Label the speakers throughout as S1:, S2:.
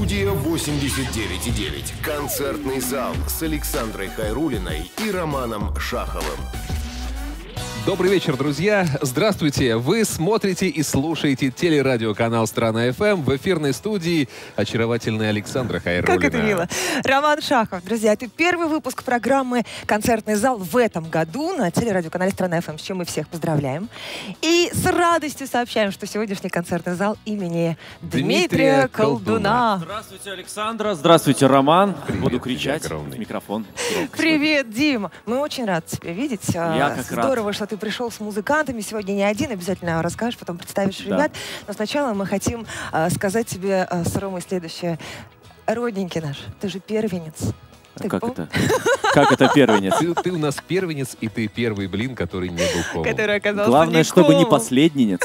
S1: Студия 89,9. Концертный зал с Александрой Хайруллиной и Романом Шаховым.
S2: Добрый вечер, друзья. Здравствуйте. Вы смотрите и слушаете телерадиоканал «Страна ФМ». В эфирной студии очаровательная Александра Хайруллина.
S3: Как это мило. Роман Шахов. Друзья, это первый выпуск программы «Концертный зал» в этом году на телерадиоканале «Страна ФМ», с чем мы всех поздравляем. И с радостью сообщаем, что сегодняшний концертный зал имени Дмитрия Колдуна.
S4: Здравствуйте, Александра. Здравствуйте, Роман.
S2: Привет,
S4: буду кричать
S2: огромный.
S4: в микрофон.
S3: Привет, Дима. Мы очень рады тебя видеть.
S4: Я как рад.
S3: Здорово, что ты пришел с музыкантами. Сегодня не один, обязательно расскажешь, потом представишь ребят. Но сначала мы хотим сказать тебе с Ромой следующее. Родненький наш, ты же первенец.
S4: Как это? Как это первенец?
S2: Ты у нас первенец, и ты первый блин, который не был колом.
S3: Который оказался
S4: Главное, чтобы не последненец.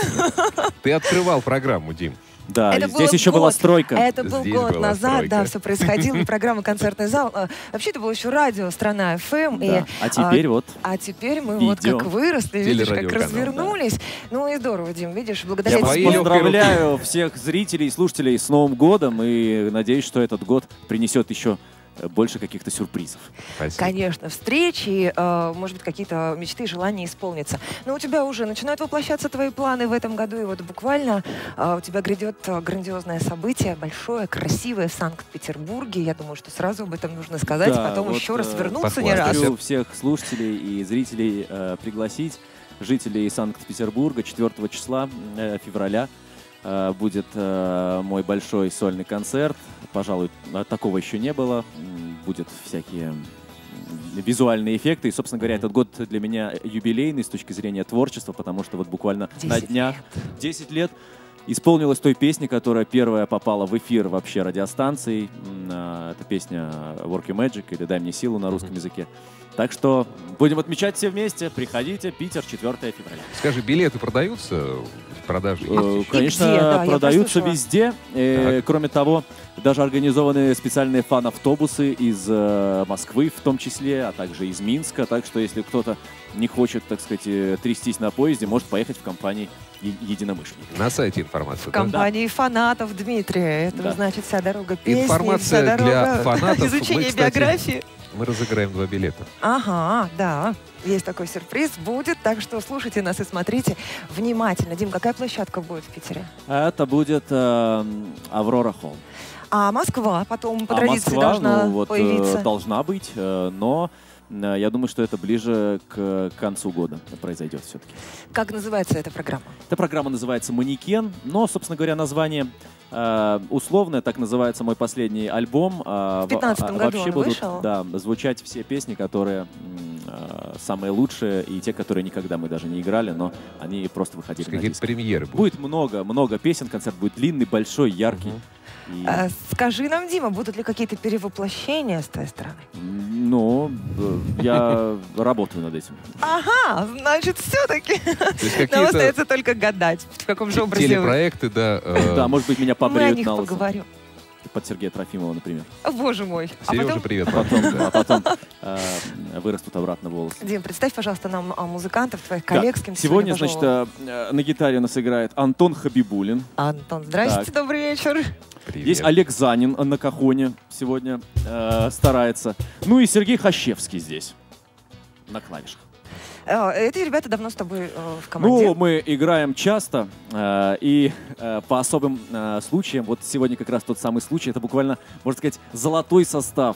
S2: Ты открывал программу, Дим.
S4: Да,
S3: Это
S4: здесь
S3: было
S4: еще была стройка.
S3: Это был
S2: Здесь
S3: год
S2: была
S3: назад,
S2: стройка.
S3: да, все происходило. И программа «Концертный зал». Вообще, это было еще радио «Страна ФМ».
S4: Да. А теперь вот.
S3: А теперь мы
S4: Видео.
S3: вот как выросли, видишь, как
S2: Телерадиоканал,
S3: развернулись. Ну и здорово, Дим, видишь, благодаря
S4: Я
S3: тебе.
S4: вас
S2: Твои легкие
S4: поздравляю всех зрителей и слушателей с Новым годом и надеюсь, что этот год принесет еще больше каких-то сюрпризов.
S2: Спасибо.
S3: Конечно, встречи, может быть, какие-то мечты, желания исполнятся. Но у тебя уже начинают воплощаться твои планы в этом году, и вот буквально у тебя грядет грандиозное событие, большое, красивое в Санкт-Петербурге. Я думаю, что сразу об этом нужно сказать,
S4: Да,
S3: потом
S4: вот,
S3: еще раз вернуться не
S2: похвастайся.
S3: раз.
S4: Хочу всех слушателей и зрителей пригласить. Жителей Санкт-Петербурга 4 числа февраля будет мой большой сольный концерт. Пожалуй, такого еще не было. Будут всякие визуальные эффекты. И, собственно говоря, этот год для меня юбилейный с точки зрения творчества, потому что вот буквально
S3: 10
S4: на днях 10 лет исполнилась той песни, которая первая попала в эфир вообще радиостанции. Это песня «Work Your Magic» или «Дай мне силу» на русском языке. Так что будем отмечать все вместе. Приходите, Питер, 4 февраля.
S2: Скажи, билеты продаются в продаже?
S4: Конечно,
S3: где? Да, я
S4: продаются
S3: прослушала.
S4: везде. Кроме того, даже организованы специальные фан-автобусы из Москвы в том числе, а также из Минска. Так что если кто-то не хочет, так сказать, трястись на поезде, может поехать в компании единомышленников.
S2: На сайте информация,
S3: В компании фанатов Дмитрия. Это
S4: Да.
S3: значит вся дорога песни,
S2: Информация
S3: вся
S2: для
S3: дорога
S2: фанатов.
S3: изучения
S2: Мы, кстати,
S3: биографии.
S2: Мы разыграем 2 билета.
S3: Ага, да. Есть такой сюрприз, будет, так что слушайте нас и смотрите внимательно. Дим, какая площадка будет в Питере?
S4: Это будет Аврора Холл.
S3: А Москва потом по
S4: А
S3: традиции
S4: Москва,
S3: должна
S4: ну, вот,
S3: появиться.
S4: должна быть, но я думаю, что это ближе к концу года произойдет все-таки.
S3: Как называется эта программа?
S4: Эта программа называется «Манекен», но, собственно говоря, название условное, так называется мой последний альбом.
S3: В 15-м году
S4: вообще
S3: он
S4: будут,
S3: вышел.
S4: да, звучать все песни, которые самые лучшие, и те, которые никогда мы даже не играли, но они просто выходили на
S2: Какие-то
S4: диск.
S2: премьеры будут.
S4: Будет много песен, концерт будет длинный, большой, яркий. И,
S3: Скажи нам, Дима, будут ли какие-то перевоплощения с твоей стороны?
S4: ну, я работаю над этим.
S3: Ага, значит, все-таки.
S2: То есть
S3: Нам
S2: какие-то
S3: остается только гадать, в каком же образе вы.
S2: телепроекты, да.
S4: Да, может быть, меня
S3: Мы о
S4: побреют
S3: них
S4: на лысо.
S3: поговорим.
S4: Под Сергея Трофимова, например.
S3: О, боже мой. А
S2: Сережа,
S3: потом,
S2: привет.
S4: А потом вырастут обратно волосы.
S3: Дим, представь, пожалуйста, нам музыкантов, твоих
S4: Да.
S3: коллег, с кем
S4: Сегодня,
S3: пошел.
S4: значит, на гитаре у нас играет Антон Хабибулин.
S3: Антон, здрасте, добрый вечер.
S2: Привет.
S4: Есть Олег Занин на кахоне сегодня старается. Ну и Сергей Хащевский здесь на клавишах.
S3: Эти ребята давно с тобой в команде.
S4: Ну, мы играем часто и по особым случаям. Вот сегодня как раз тот самый случай. Это буквально, можно сказать, золотой состав.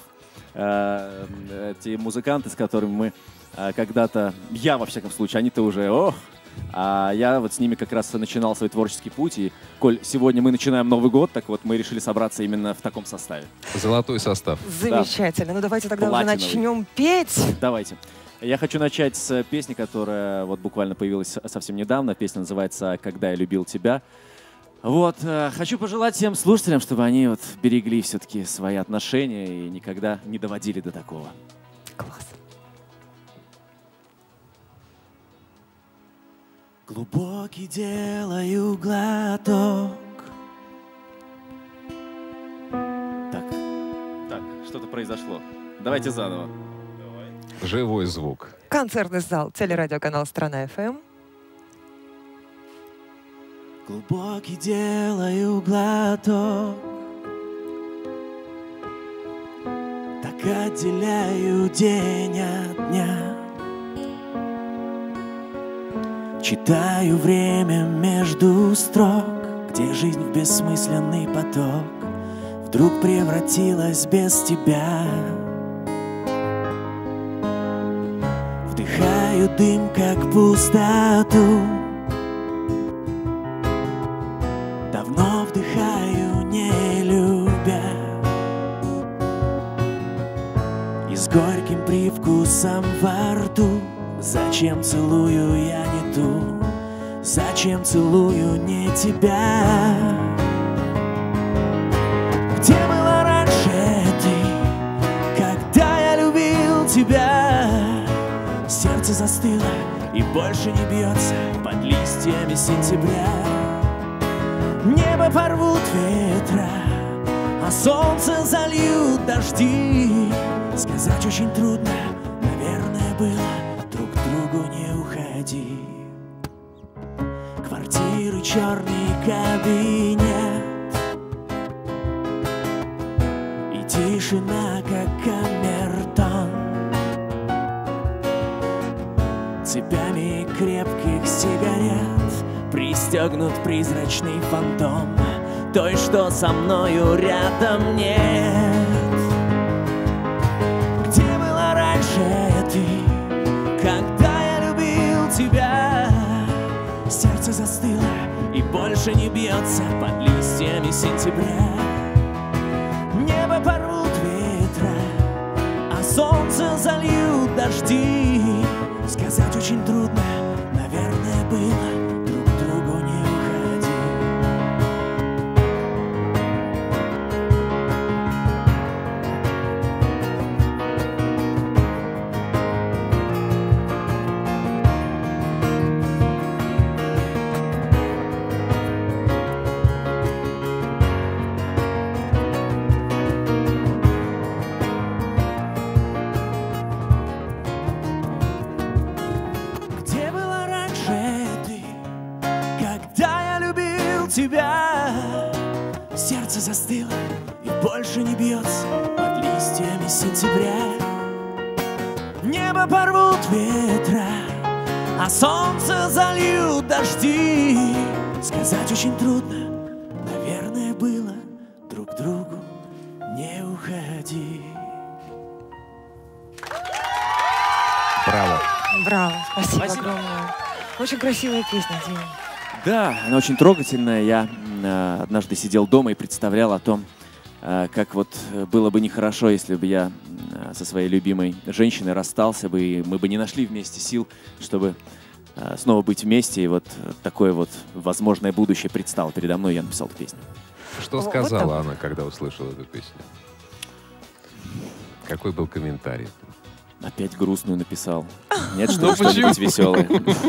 S4: Те музыканты, с которыми мы когда-то, я во всяком случае, они-то уже, а я вот с ними как раз начинал свой творческий путь. И, коль сегодня мы начинаем Новый год, так вот мы решили собраться именно в таком составе.
S2: Золотой состав.
S3: Замечательно. Ну, давайте тогда уже
S4: Платиновый.
S3: начнем петь.
S4: Давайте. Я хочу начать с песни, которая вот буквально появилась совсем недавно. Песня называется «Когда я любил тебя». Вот, хочу пожелать всем слушателям, чтобы они вот берегли все-таки свои отношения и никогда не доводили до такого.
S3: Класс.
S4: Глубокий делаю глоток. Так, что-то произошло. Давайте заново.
S2: Живой звук.
S3: Концертный зал, телерадиоканал «Страна ФМ».
S4: Глубокий делаю глоток.
S5: отделяю день от дня. Читаю время между строк, где жизнь в бессмысленный поток вдруг превратилась без тебя. Вдыхаю дым, как пустоту, давно вдыхаю, не любя, и с горьким привкусом во рту. Зачем целую я не ту? Зачем целую не тебя? Где была раньше ты, когда я любил тебя? Сердце застыло и больше не бьется под листьями сентября. Небо порвут ветра, а солнце зальют дожди. Сказать очень трудно, наверное, было: друг к другу не уходи. Квартиры, черный кабинет и тишина, как камертон. Цепями крепких сигарет пристегнут призрачный фантом той, что со мною рядом нет. Где была раньше ты, когда я любил тебя? Сердце застыло и больше не бьется под листьями сентября. Небо порвут ветра, а солнце зальют дожди. Сказать очень трудно, наверное, было: друг к другу не уходи. Тебя сердце застыло и больше не бьется под листьями сентября. Небо порвут ветра, а солнце зальют дожди. Сказать очень трудно, наверное, было: друг к другу не уходи.
S2: Браво.
S3: Браво, спасибо огромное. Очень красивая песня, Дима.
S4: Да, она очень трогательная. Я однажды сидел дома и представлял о том, как вот было бы нехорошо, если бы я со своей любимой женщиной расстался бы, и мы бы не нашли вместе сил, чтобы снова быть вместе. И вот такое вот возможное будущее предстало передо мной, и я написал эту песню.
S2: Что сказала она, когда услышала эту песню? Какой был комментарий?
S4: Опять грустную написал. Нет, что-нибудь веселое.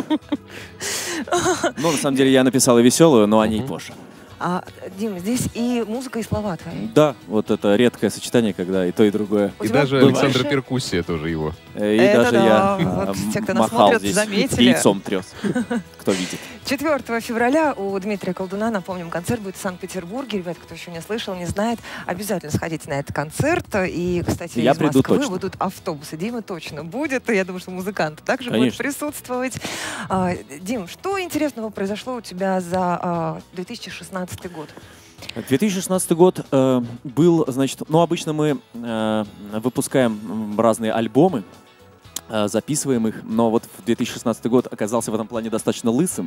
S4: Ну, на самом деле, я написал и веселую, но о ней позже.
S3: Дим, здесь и музыка, и слова твои.
S4: Да, вот это редкое сочетание, когда и то, и другое.
S2: И даже Александр Перкуссия тоже его.
S4: И даже я
S3: вот те, кто нас
S4: махал
S3: смотрят,
S4: здесь,
S3: заметили.
S4: яйцом трес. Кто видит.
S3: 4 февраля у Дмитрия Колдуна, напомним, концерт будет в Санкт-Петербурге. Ребят, кто еще не слышал, не знает, обязательно сходите на этот концерт. И, кстати,
S4: я
S3: из
S4: приду
S3: Москвы
S4: точно.
S3: Будут автобусы. Дима точно будет. И я думаю, что музыканты также
S4: Конечно.
S3: будут присутствовать. Дим, что интересного произошло у тебя за 2016 год?
S4: 2016 год был, значит, ну, обычно мы выпускаем разные альбомы, записываем их, но вот в 2016 год оказался в этом плане достаточно лысым.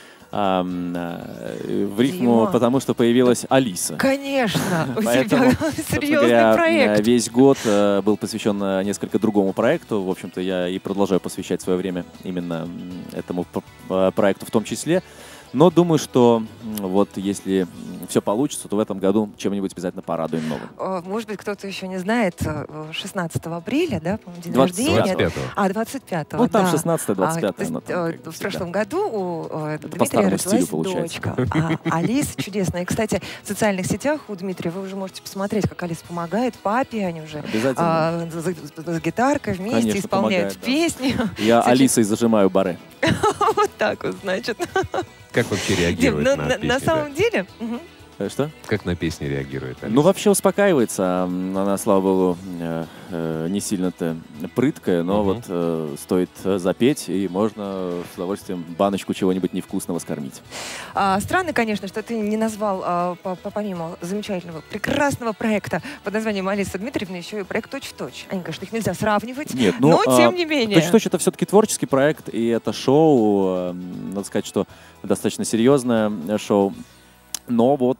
S4: В рифму,
S3: Дима.
S4: Потому что появилась Алиса.
S3: Конечно, у
S4: Поэтому,
S3: тебя
S4: собственно
S3: серьезный
S4: говоря,
S3: проект.
S4: весь год был посвящен несколько другому проекту. В общем-то, я и продолжаю посвящать свое время именно этому проекту в том числе. Но думаю, что вот если все получится, то в этом году чем-нибудь обязательно порадуем новым.
S3: Может быть, кто-то еще не знает, 16 апреля, да, по-моему, день
S4: 20,
S3: рождения.
S2: 25-го.
S3: 25-го,
S4: Ну, там
S3: да.
S4: 16-25.
S3: В прошлом году у
S4: по
S3: Дмитрия
S4: старому стилю
S3: родилась
S4: получается.
S3: дочка. Алиса чудесная. И, кстати, в социальных сетях у Дмитрия вы уже можете посмотреть, как Алиса помогает папе. Они уже
S4: Обязательно.
S3: с гитаркой вместе
S4: Конечно,
S3: исполняют
S4: помогает, да.
S3: песни.
S4: Я Алисой зажимаю баре.
S3: Вот так вот, значит.
S2: Как вообще
S3: Дим,
S2: реагирует на песни?
S3: на самом деле...
S4: Что?
S2: Как на песни реагирует? Алекс?
S4: Ну, вообще успокаивается. Она, слава богу, не сильно-то прыткая, но вот стоит запеть, и можно с удовольствием баночку чего-нибудь невкусного скормить.
S3: Странно, конечно, что ты не назвал, помимо замечательного, прекрасного проекта под названием «Алиса Дмитриевна», еще и проект «Точь-в-точь». Они, конечно, их нельзя сравнивать,
S4: Нет,
S3: но тем не менее.
S4: «Точь-в-точь» — это все-таки творческий проект, и это шоу, надо сказать, что достаточно серьезное шоу. Но вот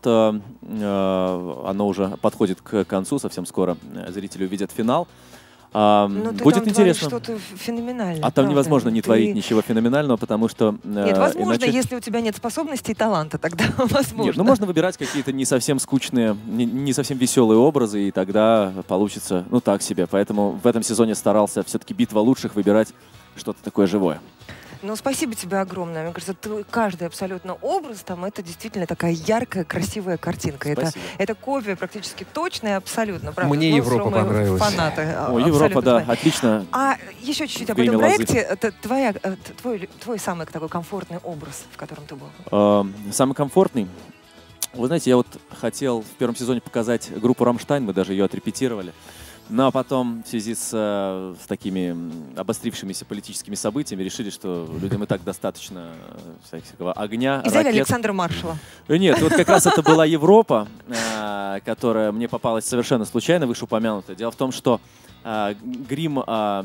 S4: оно уже подходит к концу, совсем скоро зрители увидят финал. Будет интересно.
S3: Что-то феноменальное.
S4: А там невозможно не творить ничего феноменального, потому что...
S3: Нет, возможно, если у тебя нет способностей и таланта, тогда возможно.
S4: Нет, ну можно выбирать какие-то не совсем скучные, не совсем веселые образы, и тогда получится, ну так себе. Поэтому в этом сезоне старался все-таки «Битва лучших» выбирать что-то такое живое.
S3: Ну, спасибо тебе огромное. Мне кажется, каждый абсолютно образ там, это действительно такая яркая, красивая картинка. Это копия практически точная, абсолютно. Правда?
S2: Мне Европа понравилась.
S3: Фанаты.
S4: Европа, да, отлично.
S3: А еще чуть-чуть об этом проекте. Это твой самый такой комфортный образ, в котором ты был?
S4: Самый комфортный? Вы знаете, я вот хотел в первом сезоне показать группу «Рамштайн», мы даже ее отрепетировали. Ну а потом в связи с такими обострившимися политическими событиями решили, что людям и так достаточно всякого огня,
S3: и взяли Александра Маршала.
S4: Нет, вот как раз это была Европа, которая мне попалась совершенно случайно, вышеупомянутая. Дело в том, что грим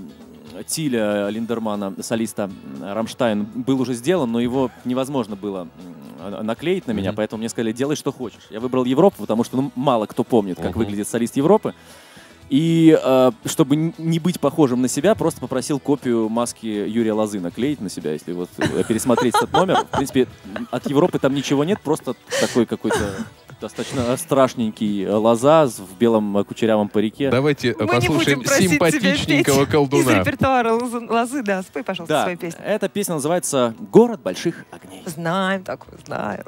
S4: Тиля Линдермана, солиста «Рамштайн», был уже сделан, но его невозможно было наклеить на меня, поэтому мне сказали: делай, что хочешь. Я выбрал Европу, потому что мало кто помнит, как выглядит солист Европы. И чтобы не быть похожим на себя, просто попросил копию маски Юрия Лозы наклеить на себя, если вот пересмотреть этот номер. В принципе, от Европы там ничего нет, просто такой какой-то достаточно страшненький Лоза в белом кучерявом парике.
S2: Давайте послушаем симпатичненького колдуна.
S3: Из репертуара Лозы, да, спой, пожалуйста, свою песню.
S4: Эта песня называется «Город больших огней».
S3: Знаем такую, знаю.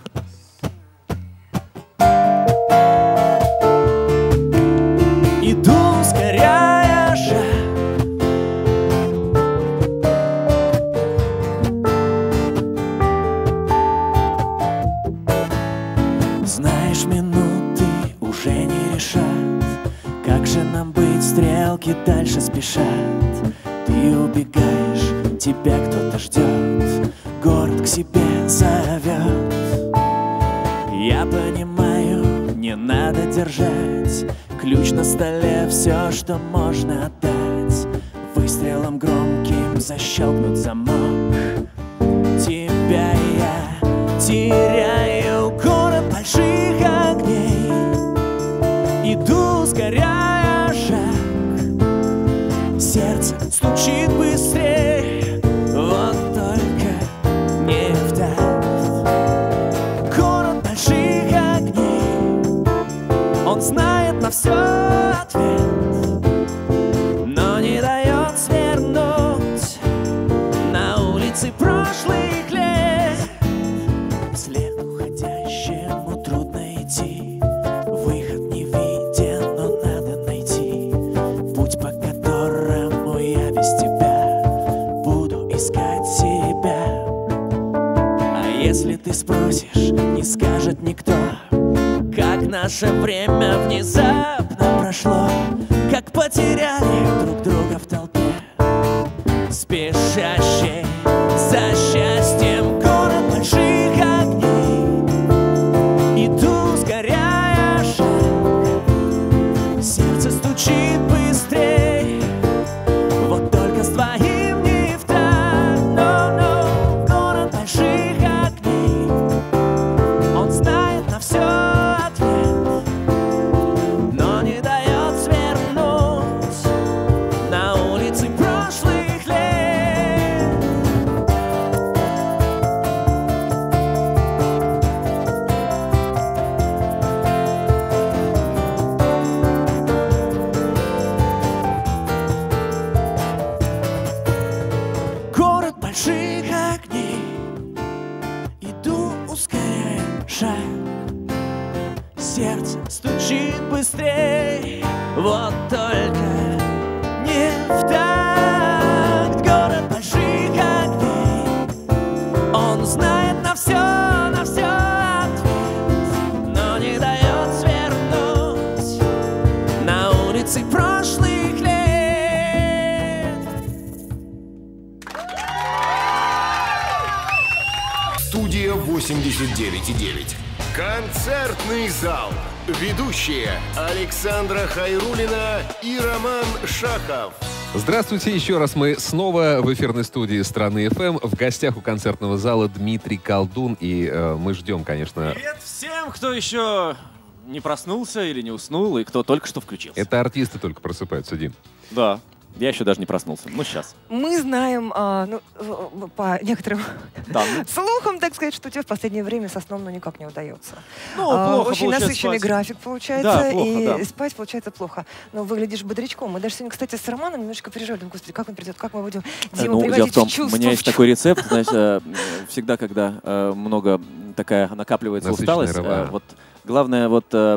S5: Иду, ускоряя шаг. Знаешь, минуты уже не решат, как же нам быть, стрелки дальше спешат. Ты убегаешь, тебя кто-то ждет, город к себе зовет. Я понимаю, не надо держать ключ на столе, все, что можно отдать. Выстрелом громким защелкнут замок. Тебя я теряю, город больших огней. Иду, ускоряя шаг. Сердце стучит быстрее, вот только не в такт. Город больших огней, он знает на все ответ, но не дает свернуть на улице прошлых лет. Вслед уходящему трудно идти, выход не виден, но надо найти путь, по которому я без тебя буду искать себя. А если ты спросишь, не скажет никто, как наше время внезапно прошло, как потеряли друг друга в толпе, спешащей за счастьем. Город больших огней, иду, ускоряя шаг. Сердце стучит быстрее, вот только с твоим не в такт. Но город больших огней, он знает на все ответ, но не дает свернуть на улице прошлых лет. Город больших огней, иду, ускоряя шаг. Сердце стучит быстрее, вот только не в такт. Город больших огней, он знает на все ответ, но улицы прошлых лет.
S1: Студия 89,9. Концертный зал. Ведущие Александра Хайруллина и Роман Шахов.
S2: Здравствуйте, еще раз мы снова в эфирной студии «Страны ФМ». В гостях у концертного зала Дмитрий Колдун. И мы ждем, конечно...
S4: Привет всем, кто еще не проснулся или не уснул, и кто только что включился.
S2: Это артисты только просыпаются, Дим.
S4: Да, я еще даже не проснулся. Ну, сейчас.
S3: Мы знаем, по некоторым слухам, так сказать, что тебе в последнее время со сном никак не удается.
S4: Ну, плохо
S3: очень
S4: получается
S3: насыщенный
S4: спать.
S3: график получается,
S4: Да, плохо,
S3: и
S4: да.
S3: спать получается плохо. Но выглядишь бодрячком. Мы даже сегодня, кстати, с Романом немножко переживали. Думаю, господи, как он придет, как мы будем Диму
S4: Ну, дело в
S3: приводить
S4: том,
S3: в чувство.
S4: у меня есть такой рецепт, знаешь, всегда, когда много такая накапливается
S2: Насыщенная
S4: усталость,
S2: работа.
S4: вот главное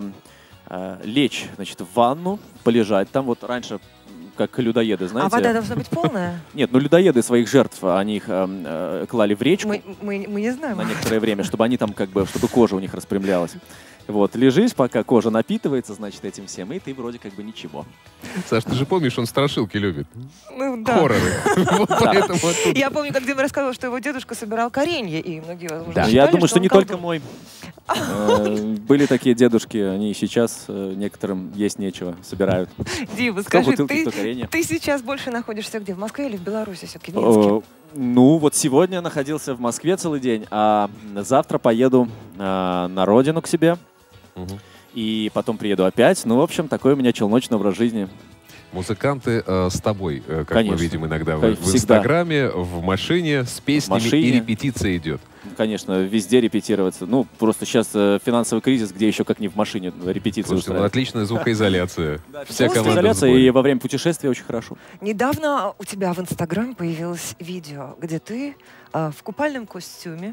S4: лечь, значит, в ванну, полежать там, вот раньше, как людоеды, знаете.
S3: А вода должна быть полная?
S4: Нет, ну людоеды своих жертв, они их клали в речку
S3: Мы не знаем.
S4: на некоторое время, чтобы они там чтобы кожа у них распрямлялась. Вот, лежишь, пока кожа напитывается, значит, этим всем, и ты вроде как бы ничего.
S2: Саш, ты же помнишь, он страшилки любит.
S3: Ну, да.
S2: Хорроры. Вот поэтому оттуда.
S3: Я помню, как Дима рассказывал, что его дедушка собирал коренья, и многие, возможно,
S2: Да.
S4: Ну,
S3: считали,
S4: я думаю, что не
S3: он
S4: только
S3: колдун.
S4: мой. Были такие дедушки, они и сейчас некоторым есть нечего, собирают.
S3: Дима,
S4: Кто
S3: скажи,
S4: бутылки, кто коренья.
S3: ты сейчас больше находишься где? В Москве или в Беларуси? Все-таки в Минске?
S4: Ну, вот сегодня находился в Москве целый день, а завтра поеду на родину к себе.
S2: Мгм.
S4: И потом приеду опять. Ну, в общем, такой у меня челночный образ жизни.
S2: Музыканты с тобой, как
S4: Конечно.
S2: мы видим иногда в
S4: Всегда.
S2: Инстаграме, в машине, с песнями,
S4: машине.
S2: и репетиция идет.
S4: Конечно, везде репетироваться. Ну, просто сейчас финансовый кризис, где еще как не в машине репетиции
S2: Слушайте, ну,
S4: устраивать.
S2: отличная звукоизоляция. Вся
S3: После
S2: команда в
S4: Изоляция,
S2: сборе.
S4: и во время путешествия очень хорошо.
S3: Недавно у тебя в Инстаграме появилось видео, где ты в купальном костюме,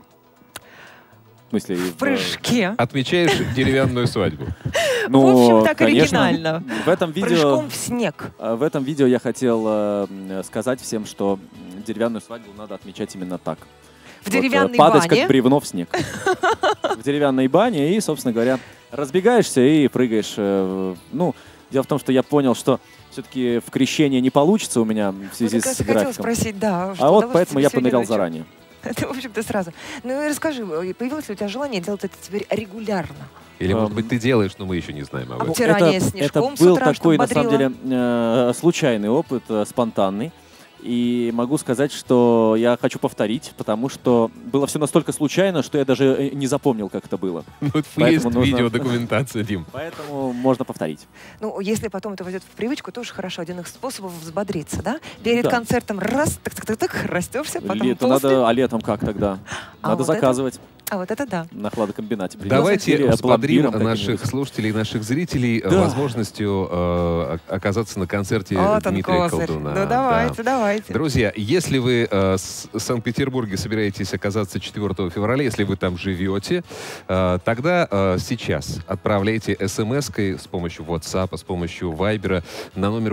S4: В смысле,
S3: в прыжке,
S2: Отмечаешь деревянную свадьбу.
S4: Ну,
S3: в общем, так
S4: конечно,
S3: оригинально.
S4: В этом видео...
S3: прыжком в снег.
S4: В этом видео я хотел сказать всем, что деревянную свадьбу надо отмечать именно так.
S3: В деревянной
S4: падать
S3: бане.
S4: как бревно в снег. В деревянной бане и, собственно говоря, разбегаешься и прыгаешь. Ну, дело в том, что я понял, что все-таки в крещении не получится у меня в связи
S3: Вот как раз
S4: с
S3: и хотела
S4: графиком.
S3: спросить, да.
S4: А вот поэтому я понырял
S3: ночью.
S4: заранее.
S3: Это, в общем-то, сразу. Ну и расскажи, появилось ли у тебя желание делать это теперь регулярно?
S2: Или, может быть, ты делаешь, но мы еще не знаем об этом.
S3: Обтирание
S4: это
S3: снежком с
S4: был
S3: утра,
S4: такой,
S3: чтобы
S4: на самом
S3: бодрило.
S4: деле, случайный опыт, спонтанный. И могу сказать, что я хочу повторить, потому что было все настолько случайно, что я даже не запомнил, как это было.
S2: Ну, есть
S4: Поэтому нужно-
S2: видеодокументация, Дим.
S4: Поэтому можно повторить.
S3: Ну, если потом это войдет в привычку, тоже хорошо. Один из способов взбодриться, да? Перед
S4: Да.
S3: концертом раз, так, растешься, потом
S4: Лето
S3: после.
S4: надо, а летом как тогда?
S3: А
S4: Надо
S3: вот это
S4: заказывать
S3: А вот это да.
S4: на хладокомбинате. Придется.
S2: Давайте
S4: Или
S2: взбодрим
S4: пломбиром
S2: наших
S4: каким-нибудь.
S2: слушателей, наших зрителей
S4: Да.
S2: возможностью оказаться на концерте
S3: Вот он,
S2: Дмитрия
S3: козырь.
S2: Колдуна.
S3: Ну, давайте, давайте.
S2: Друзья, если вы в Санкт-Петербурге собираетесь оказаться 4 февраля, если вы там живете, тогда сейчас отправляйте смс-кой с помощью WhatsApp, с помощью Viber на номер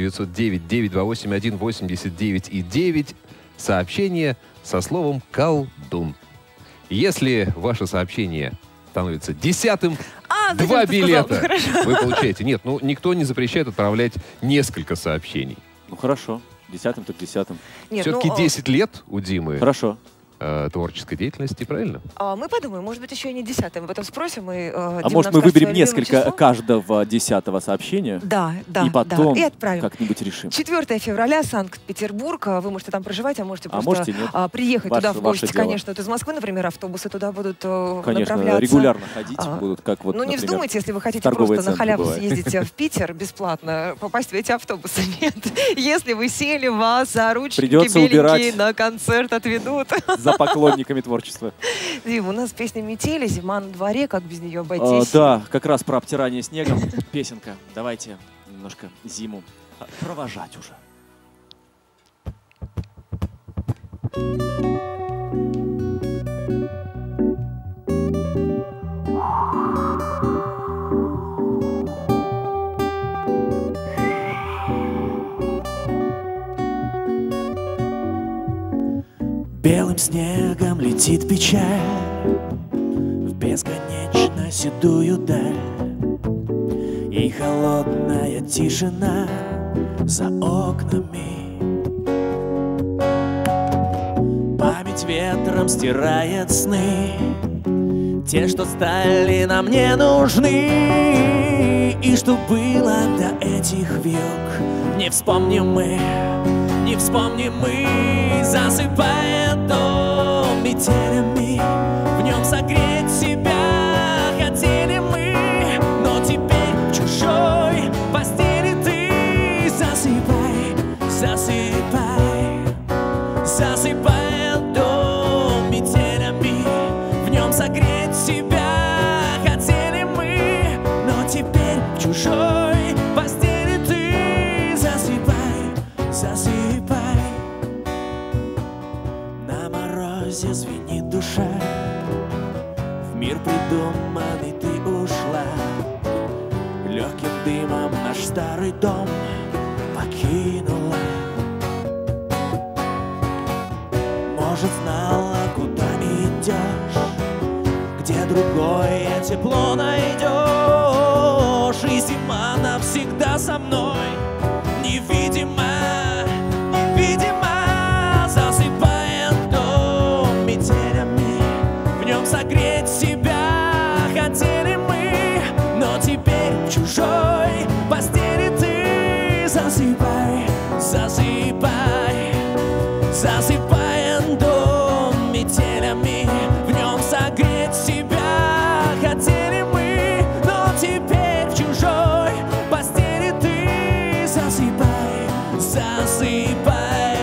S2: 8-909-928-189 сообщение со словом «Колдун». Если ваше сообщение становится 10-м,
S3: Зачем
S2: 2
S3: ты сказал?
S2: билета
S3: Хорошо.
S2: вы получаете. Нет, ну никто не запрещает отправлять несколько сообщений.
S4: Ну хорошо, 10-м так 10-м.
S3: Нет,
S2: Все-таки
S3: ну,
S2: 10 лет у Димы
S4: Хорошо.
S2: творческой деятельности, правильно?
S3: мы подумаем, может быть, еще и не 10-й. Мы потом спросим, и
S4: А может мы выберем несколько каждого 10-го сообщения
S3: Да, да,
S4: и потом
S3: да. И отправим.
S4: как-нибудь решим.
S3: 4 февраля, Санкт-Петербург. Вы можете там проживать, а можете
S4: А
S3: просто
S4: можете нет.
S3: приехать
S4: Ваше-
S3: туда в гости.
S4: ваше дело.
S3: Конечно, вот из Москвы, например, автобусы туда будут
S4: Конечно,
S3: направляться.
S4: регулярно ходить
S3: А,
S4: будут, как вот,
S3: Ну, не
S4: например,
S3: вздумайте, если вы хотите
S4: торговые
S3: просто на
S4: центры
S3: халяву
S4: бывает.
S3: съездить в Питер бесплатно, попасть в эти автобусы. Нет. Если вы сели, вас за ручки
S4: Придется
S3: беленькие
S4: убирать.
S3: на концерт отведут.
S4: за поклонниками творчества.
S3: Дим, у нас песня «Метели», «Зима на дворе», как без нее обойтись?
S4: Да, как раз про обтирание снегом песенка. Давайте немножко зиму провожать уже.
S5: Белым снегом летит печаль в бесконечно седую даль. И и холодная тишина за окнами. Память ветром стирает сны, те, что стали нам не нужны. И что было до этих век, не вспомним мы, не вспомним мы. Засыпает дом метелями, в нем согреть себя хотели мы. Но теперь в чужой постели ты засыпай, засыпай, засыпает дом метелями, в нем согреть себя хотели мы. Но теперь в чужой постели ты засыпай, засыпай. На морозе звенит душа, в мир придуманный ты ушла. Легким дымом наш старый дом покинула. Может, знала, куда идешь, где другое тепло найдешь. И зима навсегда со мной, невидимо, невидимо. Засыпает дом метелями, в нем согреть себя хотели мы. Но теперь в чужой постели ты засыпай, засыпай, засыпает дом метелями, в нем согреть себя хотели мы. Но теперь в чужой постели ты засыпай, засыпай.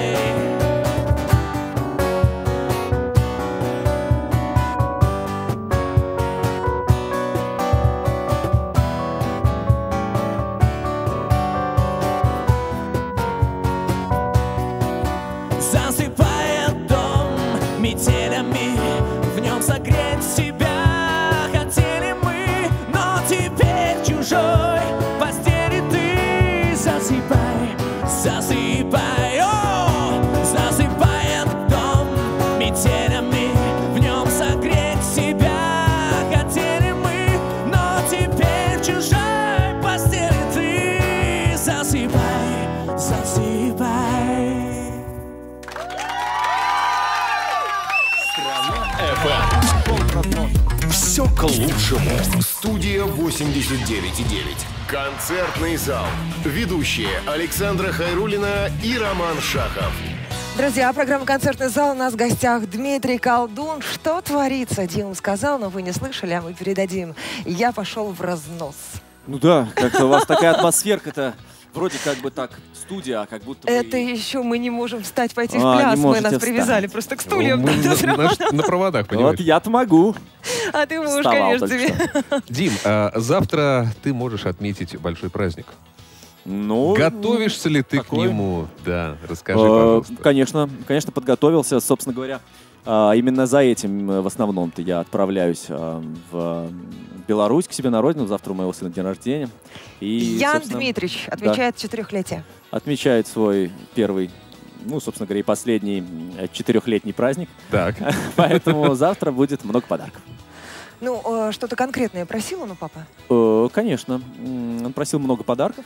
S5: Засыпает дом метелями, в нем согреть себя хотели мы. Но теперь в чужой постели ты засыпай, засыпай. О! Засыпает дом метелями, в нем согреть себя хотели мы. Но теперь в чужой постели ты засыпай, засыпай.
S1: Все к лучшему. Студия 89,9. Концертный зал. Ведущие Александра Хайруллина и Роман Шахов.
S3: Друзья, программа «Концертный зал». У нас в гостях Дмитрий Колдун. Что творится? Дима сказал, но вы не слышали, а мы передадим. Я пошел в разнос.
S4: Ну да, как-то у вас такая атмосферка-то. Вроде как бы так студия, а как будто бы...
S3: Это еще мы не можем встать, пойти в
S4: не
S3: пляс. Мы
S4: можете
S3: нас привязали
S4: встать.
S3: просто к стульям.
S2: Мы на проводах,
S4: Вот
S2: понимаешь?
S4: я-то могу.
S3: А ты можешь,
S4: Вставал
S3: конечно,
S4: только
S3: тебе.
S4: что.
S2: Дим, завтра ты можешь отметить большой праздник.
S4: Ну,
S2: Готовишься ли ты к
S4: такой.
S2: нему? Да, расскажи, пожалуйста.
S4: Конечно, подготовился, собственно говоря. Именно за этим в основном-то я отправляюсь в Беларусь к себе на родину. Завтра у моего сына день рождения. И,
S3: Ян
S4: собственно,
S3: Дмитрич отмечает 4-летие.
S4: отмечает свой первый, ну, собственно говоря, и последний 4-летний праздник.
S2: Так.
S4: Поэтому завтра будет много подарков.
S3: Ну, что-то конкретное просил он у папы?
S4: Конечно. Он просил много подарков.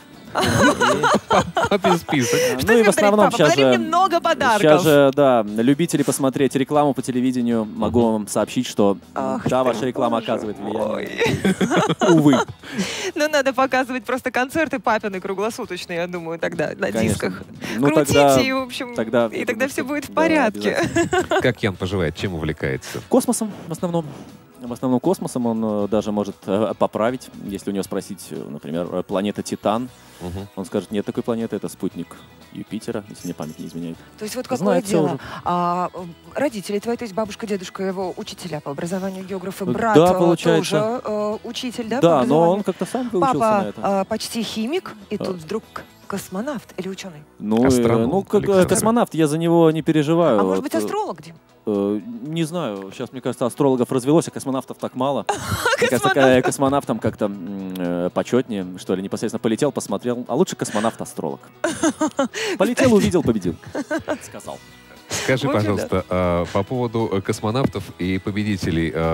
S2: Папин список.
S3: Что
S4: Ну и
S3: тебе
S4: в основном
S3: подарить, папа?
S4: сейчас
S3: Подари мне
S4: же...
S3: много подарков.
S4: Сейчас же, да, любители посмотреть рекламу по телевидению, могу вам сообщить, что
S3: Ах
S4: да,
S3: ты,
S4: ваша реклама
S3: боже
S4: оказывает влияние.
S3: мой.
S4: Увы.
S3: Ну, надо показывать просто концерты папины круглосуточные, я думаю, тогда на
S4: Конечно.
S3: дисках.
S4: Ну,
S3: Крутите,
S4: тогда-
S3: и, в общем,
S4: тогда,
S3: и
S4: я
S3: тогда
S4: думаю,
S3: все
S4: что-
S3: будет в
S4: да,
S3: порядке.
S4: обязательно.
S2: Как Ян поживает? Чем увлекается?
S4: Космосом в основном. В основном космосом он даже может поправить, если у него спросить, например, планета Титан.
S2: Мгм.
S4: Он скажет, нет такой планеты, это спутник Юпитера, если мне память не изменяет.
S3: То есть вот какое
S4: Знает всё
S3: дело.
S4: уже.
S3: Родители твои, то есть бабушка, дедушка, его учителя по образованию, географы,
S4: Да,
S3: брат
S4: получается.
S3: тоже учитель, да, по
S4: Да, но
S3: образованию?
S4: он как-то сам выучился на
S3: Папа
S4: это.
S3: почти химик, и
S4: А.
S3: тут вдруг космонавт или ученый.
S4: Ну,
S2: Астроном,
S4: как
S2: Александр.
S4: космонавт, я за него не переживаю.
S3: А может быть
S4: Вот,
S3: астролог, Дим?
S4: Не знаю, сейчас, мне кажется, астрологов развелось, а космонавтов так мало. Мне кажется, космонавтам как-то почетнее, что ли, непосредственно полетел, посмотрел. А лучше космонавт-астролог. Полетел, увидел, победил. Сказал.
S2: Скажи,
S3: В общем,
S2: пожалуйста, по поводу космонавтов и победителей.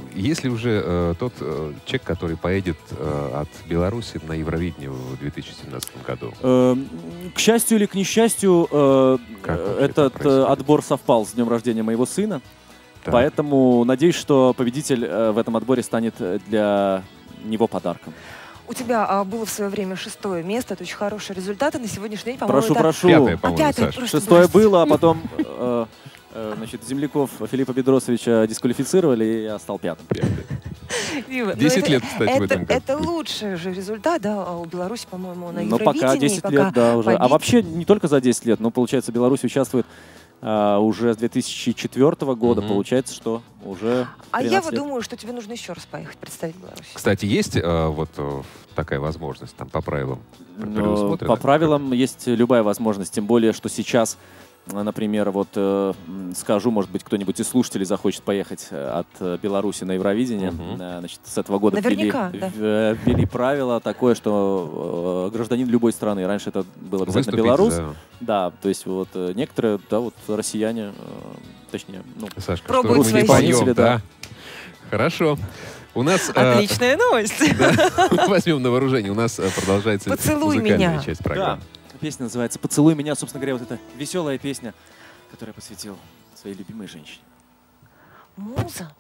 S2: Есть ли уже тот человек, который поедет от Беларуси на Евровидение в 2017 году?
S4: К счастью или к несчастью,
S2: Как вообще это
S4: этот
S2: происходит?
S4: отбор совпал с днем рождения моего сына.
S2: Так.
S4: Поэтому надеюсь, что победитель в этом отборе станет для него подарком.
S3: У тебя было в свое время 6-е место, это очень хороший результат, и на сегодняшний день, по-моему,
S4: Прошу,
S3: это...
S4: прошу.
S2: Пятое,
S3: А
S2: по-моему,
S3: пятое,
S2: Саша.
S3: просто
S4: 6-е
S3: простите.
S4: было, а потом значит, земляков Филиппа Бедросовича дисквалифицировали, и я стал 5-м.
S3: Дима,
S2: 10 лет, кстати, в этом году.
S3: Это лучший же результат, да, у Беларуси, по-моему, на
S4: Но
S3: Евровидении.
S4: пока 10 лет, да, уже. А
S3: побить-
S4: вообще не только за 10 лет, но, получается, Беларусь участвует уже с 2004 года.
S2: Мгм.
S4: Получается, что уже
S3: А
S4: 13
S3: я вот
S4: лет.
S3: думаю, что тебе нужно еще раз поехать представить Беларусь.
S2: Кстати, есть такая возможность там по правилам?
S4: Но
S2: предусмотрено?
S4: по правилам есть любая возможность, тем более, что сейчас, например, вот скажу, может быть, кто-нибудь из слушателей захочет поехать от Беларуси на Евровидение.
S2: Мгм.
S4: Значит, с этого года
S3: Наверняка,
S4: ввели правило такое, что гражданин любой страны, раньше это был обязательно
S2: Выступить
S4: белорус,
S2: за-
S4: да, то есть вот некоторые, да, вот россияне, точнее, ну,
S2: Сашка,
S3: Пробуют
S2: что,
S3: свои
S2: не поем,
S4: силы,
S2: да?
S4: да.
S2: Хорошо. У нас...
S3: Отличная новость.
S2: Возьмем на вооружение. У нас продолжается
S3: «Поцелуй
S2: музыкальная
S3: меня».
S2: часть
S4: да,
S2: программы.
S4: песня называется «Поцелуй меня», собственно говоря, вот эта веселая песня, которую я посвятил своей любимой женщине.
S3: Муза.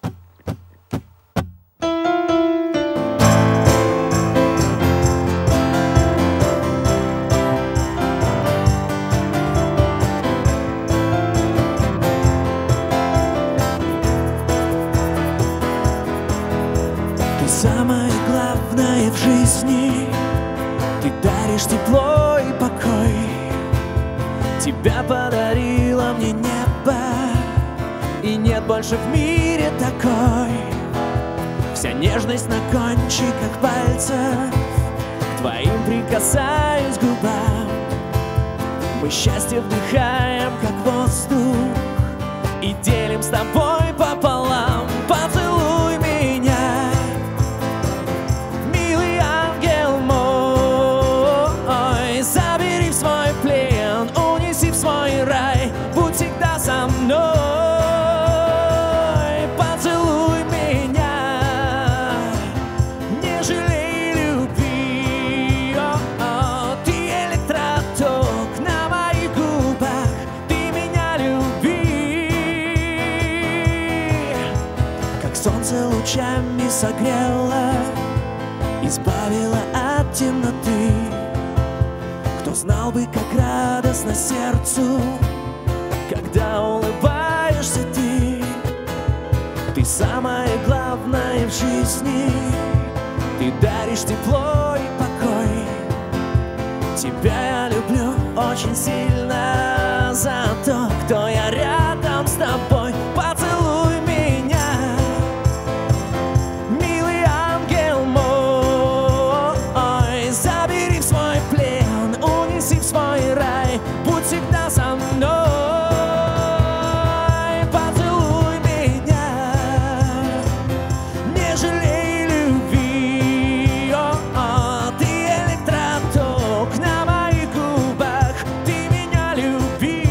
S5: Ты самое главное в жизни. Ты даришь тепло и покой. Тебя подарило мне небо, и нет больше в мире такой. Вся нежность на кончиках пальцев, к твоим прикасаюсь к губам. Мы счастье вдыхаем, как воздух, и делим с тобой пополам. Поцелуй меня, милый ангел мой, забери в свой плен, унеси в свой рай, будь всегда со мной. Поцелуй меня, не жалей любви. Ты электроток на моих губах, ты меня люби. Как солнце лучами согрело, избавила от темноты. Кто знал бы, как радостно сердцу, когда улыбаешься ты. Ты самое главное в жизни, ты даришь тепло и покой. Тебя я люблю очень сильно за то, кто я рядом с тобой. Поцелуй меня, милый ангел мой, забери в свой плен, унеси в свой рай, будь всегда со мной. Поцелуй меня, не жалей любви. Ты электроток на моих губах, ты меня люби.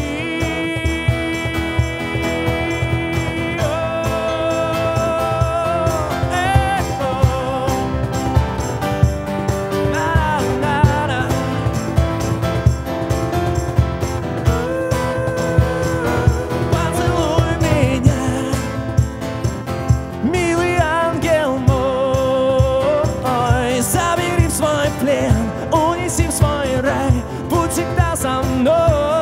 S5: На-на-на. Поцелуй меня, милый ангел мой, забери в свой плен, унеси в свой рай, будь всегда со мной.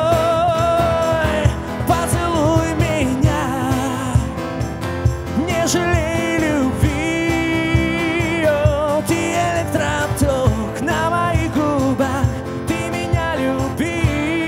S5: Поцелуй меня, не жалей любви. Ты электроток на моих губах, ты меня люби.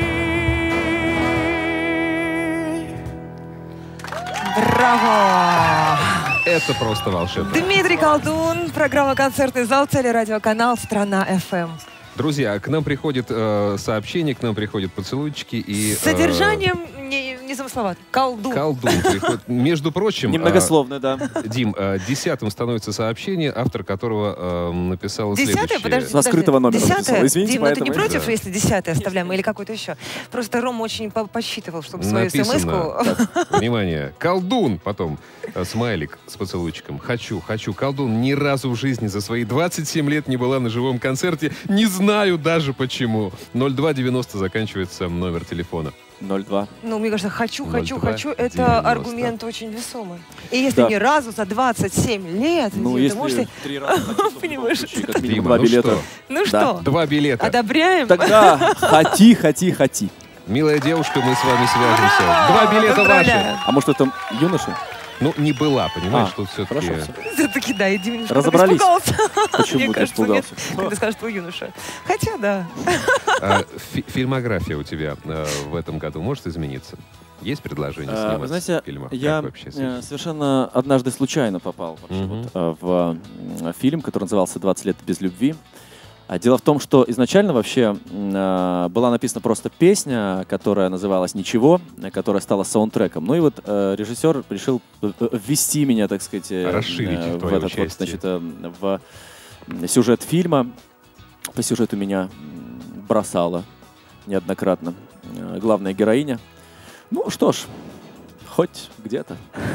S3: Браво!
S2: Это просто волшебно.
S3: Дмитрий Колдун, программа «Концертный зал», телерадиоканал «Страна ФМ».
S2: Друзья, к нам приходит сообщение, к нам приходят поцелуйчики и...
S3: С содержанием не незамысловато. Колдун.
S2: Колдун приходит. Между прочим,
S4: Немногословно, да.
S2: Дим, 10-м становится сообщение, автор которого написал
S3: 10-е,
S2: следующее.
S3: подожди.
S4: Со скрытого номера написал.
S3: 10-е?
S4: Извините,
S3: Дим, ну ты не
S4: поэтому-
S3: против,
S2: Да.
S3: если 10-е оставляем или какой-то еще? Просто Ром очень посчитывал, чтобы свою
S2: Написано.
S3: смс-ку...
S2: Так, внимание. Колдун. Потом смайлик с поцелуйчиком. Хочу. Колдун ни разу в жизни за свои 27 лет не была на живом концерте. Не знаю даже почему. 0290 заканчивается номер телефона.
S4: 0,2.
S3: Ну, мне кажется, хочу,
S2: 02-90.
S3: это аргумент очень весомый. И если
S4: Да.
S3: ни разу за 27 лет,
S4: Ну,
S3: Дим, ты
S4: если
S3: можешь...
S4: 3 раза, хочу, чтобы в
S3: Понимаешь?
S4: любом случае как минимум
S2: Дима,
S4: 2
S2: ну
S4: билета.
S2: что?
S3: Ну
S4: Да.
S3: что,
S2: 2 билета.
S3: одобряем?
S4: Тогда хоти.
S2: Милая девушка, мы с вами свяжемся. 2 билета
S3: Поздравляю.
S2: ваши.
S4: А может, это юноша?
S2: Ну, не была, понимаешь,
S4: А,
S2: тут все-таки...
S4: Хорошо, все.
S3: Все-таки, да, и Дима немножко
S4: Разобрались.
S3: испугался.
S4: Почему
S3: Мне
S4: ты
S3: кажется, нет,
S4: испугался?
S3: когда скажешь, что юноша. Хотя, да.
S2: Фильмография у тебя в этом году может измениться? Есть предложение сниматься
S4: Вы знаете,
S2: в фильмах?
S4: я
S2: Как вообще с этим?
S4: совершенно однажды случайно попал вообще
S2: Мгм.
S4: в фильм, который назывался «20 лет без любви». Дело в том, что изначально вообще была написана просто песня, которая называлась «Ничего», которая стала саундтреком. Ну и вот режиссер решил ввести меня, так сказать,
S2: Расширить
S4: в
S2: твое
S4: этот вот,
S2: участие.
S4: значит, в сюжет фильма. По сюжету меня бросала неоднократно главная героиня. Ну что ж, хоть где-то.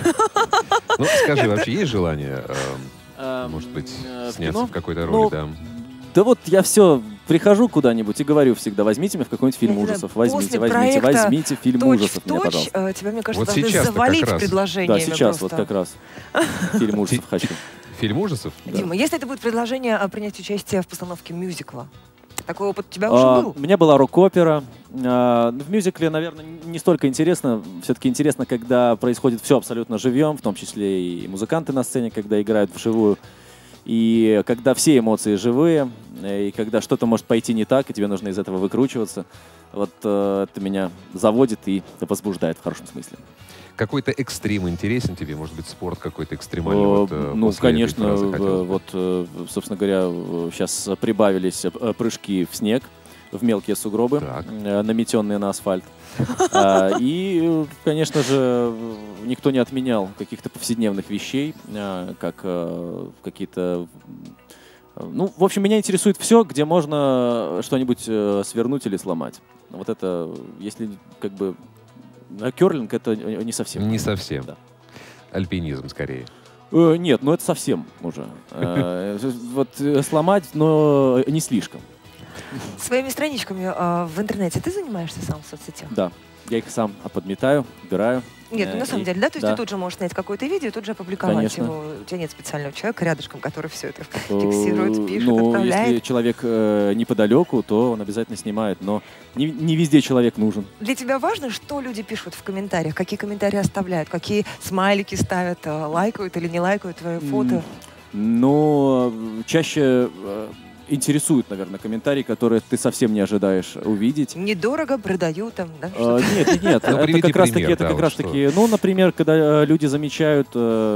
S2: Ну, скажи, вообще есть желание, может быть,
S4: в
S2: сняться
S4: кино?
S2: в какой-то
S4: Ну,
S2: роли, да?
S4: Да вот я все прихожу куда-нибудь и говорю всегда: возьмите меня в какой-нибудь фильм
S3: Я не знаю,
S4: ужасов. Возьмите
S3: после проекта
S4: возьмите фильм ужасов меня, пожалуйста.
S3: тебя, мне кажется,
S2: Вот
S3: должны
S2: сейчас-то
S3: завалить
S2: как раз.
S3: предложениями
S4: Да, сейчас вот
S3: просто.
S4: как раз фильм ужасов хочу.
S2: Фильм ужасов?
S4: Да.
S3: Дима, если это будет предложение принять участие в постановке мюзикла, такой опыт у тебя уже был?
S4: У меня была рок-опера. В мюзикле, наверное, не столько интересно. Все-таки интересно, когда происходит все абсолютно живьем, в том числе и музыканты на сцене, когда играют вживую. И когда все эмоции живые, и когда что-то может пойти не так, и тебе нужно из этого выкручиваться, вот это меня заводит и возбуждает в хорошем смысле.
S2: Какой-то экстрим интересен тебе? Может быть, спорт какой-то экстремальный? Вот,
S4: Ну,
S2: после этой
S4: конечно,
S2: фразы хотелось бы.
S4: вот, собственно говоря, сейчас прибавились прыжки в снег, в мелкие сугробы,
S2: Так.
S4: наметенные на асфальт. И, конечно же, никто не отменял каких-то повседневных вещей, как какие-то... Ну, в общем, меня интересует все, где можно что-нибудь свернуть или сломать. Вот это, если как бы... Керлинг — это не совсем.
S2: Не совсем.
S4: Да.
S2: Альпинизм, скорее.
S4: Нет, ну это совсем уже. Вот сломать, но не слишком.
S3: Своими страничками в интернете ты занимаешься сам в соцсетях?
S4: Да, я их сам подметаю, убираю.
S3: Нет, ну, на самом
S4: И-
S3: деле, да? То есть
S4: да.
S3: ты тут же можешь снять какое-то видео и тут же опубликовать
S4: Конечно.
S3: его. У тебя нет специального человека рядышком, который все это фиксирует, пишет,
S4: Ну,
S3: отправляет.
S4: если человек неподалеку, то он обязательно снимает, но не везде человек нужен.
S3: Для тебя важно, что люди пишут в комментариях? Какие комментарии оставляют? Какие смайлики ставят? Лайкают или не лайкают твои фото?
S4: Но чаще интересуют, наверное, комментарии, которые ты совсем не ожидаешь увидеть.
S3: Недорого продаю там, да? что-то?
S4: Нет.
S2: Ну,
S4: Это
S2: приведи
S4: как раз
S2: пример,
S4: таки,
S2: да, вот
S4: таки, ну, например, когда люди замечают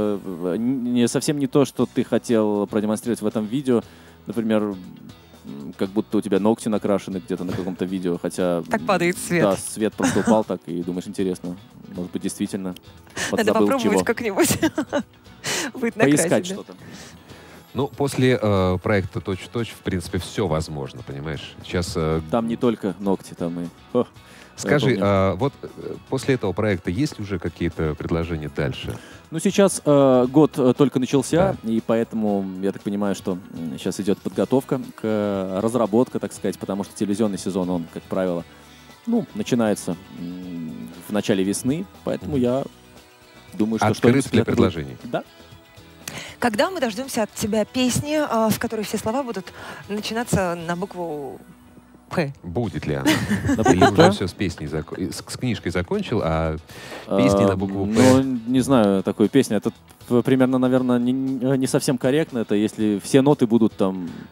S4: совсем не то, что ты хотел продемонстрировать в этом видео, например, как будто у тебя ногти накрашены где-то на каком-то видео, хотя...
S3: Так падает свет.
S4: Да, свет просто упал так, и думаешь, интересно, может быть, действительно
S3: Надо
S4: подзабыл
S3: попробовать
S4: чего.
S3: как-нибудь будет
S4: Поискать
S3: накрасить. да.
S4: что-то.
S2: Ну, после проекта «Точь-в-точь», в принципе, все возможно, понимаешь? Сейчас
S4: Там не только ногти, там и... О,
S2: скажи,
S4: я
S2: вот после этого проекта есть ли уже какие-то предложения дальше?
S4: Ну, сейчас год только начался, и поэтому я так понимаю, что сейчас идет подготовка к разработке, так сказать, потому что телевизионный сезон, он, как правило, ну, начинается в начале весны, поэтому я думаю, что
S2: Открыт
S4: что-нибудь
S2: для
S4: это будет.
S2: предложений?
S4: Да.
S3: Когда мы дождемся от тебя песни, в которой все слова будут начинаться на букву Х?
S2: Будет ли она?
S4: На
S2: Или
S4: букву
S2: уже
S4: «П»?
S2: все с песней, с книжкой закончил, а песни на букву «П»?
S4: Ну, не знаю, такую песню. Это примерно, наверное, не совсем корректно. Это если все ноты будут там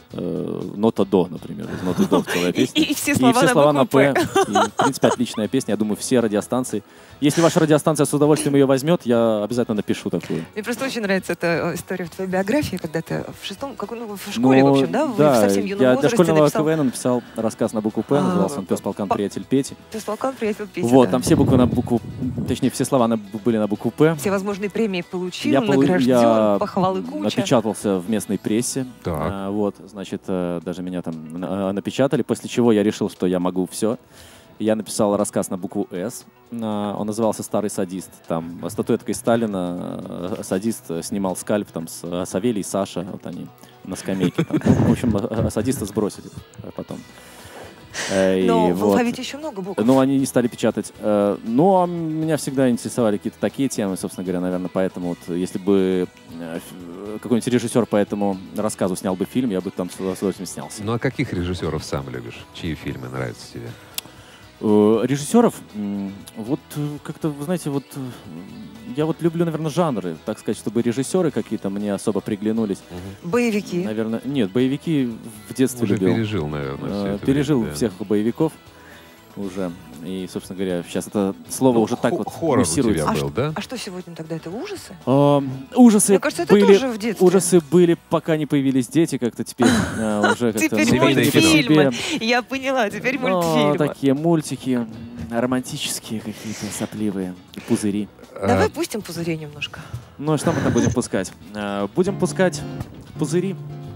S4: нота до, например, из ноты до целая песня.
S3: И все слова на
S4: П.
S3: букву
S4: И, в принципе, отличная песня. Я думаю, все радиостанции. Если ваша радиостанция с удовольствием ее возьмет, я обязательно напишу такую.
S3: Мне просто очень нравится эта история в твоей биографии, когда ты в шестом, в школе, в общем, да? В совсем юном
S4: я
S3: возрасте
S4: для школьного
S3: написал...
S4: КВН написал рассказ на букву П, назывался он «Пес, полкан, приятель Пети».
S3: Пес, полкан, приятель Пети,
S4: Вот,
S3: да.
S4: там все буквы на букву, точнее, все слова были на букву П.
S3: Все возможные премии получил,
S4: Я
S3: награжден, похвалы куча.
S4: напечатался в местной прессе.
S2: Так.
S4: Вот, значит, даже меня там напечатали, после чего я решил, что я могу все. Я написал рассказ на букву «С». Он назывался «Старый садист». Там статуэткой Сталина садист снимал скальп там, с Савелий, Саша. Вот они на скамейке. Там. В общем, садиста сбросили потом.
S3: Но в
S4: вот.
S3: алфавите еще много букв.
S4: Ну, они не стали печатать. Ну, а меня всегда интересовали какие-то такие темы, собственно говоря, наверное, поэтому вот, если бы какой-нибудь режиссер по этому рассказу снял бы фильм, я бы там с удовольствием снялся.
S2: Ну а каких режиссеров сам любишь? Чьи фильмы нравятся тебе?
S4: Режиссеров, вот как-то, вы знаете, вот я вот люблю, наверное, жанры, так сказать, чтобы режиссеры какие-то мне особо приглянулись.
S3: Боевики.
S4: Наверное, нет, боевики в детстве
S2: Уже
S4: любил.
S2: пережил, наверное, все это
S4: Пережил
S2: время, да.
S4: всех боевиков уже. И, собственно говоря, сейчас это слово
S2: Ну,
S4: уже так вот
S2: хоррор у
S4: муссируется.
S2: тебя был, да?
S3: А что сегодня тогда? Это ужасы?
S4: Ужасы
S3: Мне кажется, это
S4: были,
S3: тоже в детстве.
S4: ужасы были, пока не появились дети, как-то теперь уже как-то
S3: Теперь
S2: Семейное
S4: не по
S3: мультфильмы.
S4: себе.
S3: Я поняла, теперь
S4: Но
S3: мультфильмы.
S4: такие мультики романтические какие-то, сопливые, пузыри.
S3: Давай пустим пузыри немножко.
S4: Ну, а что мы там будем пускать? Будем пускать пузыри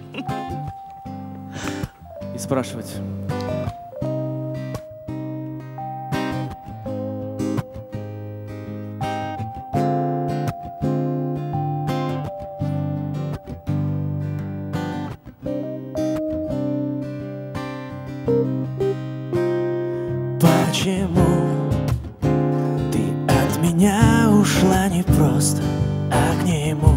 S4: и спрашивать.
S5: Почему ты от меня ушла не просто, а к нему?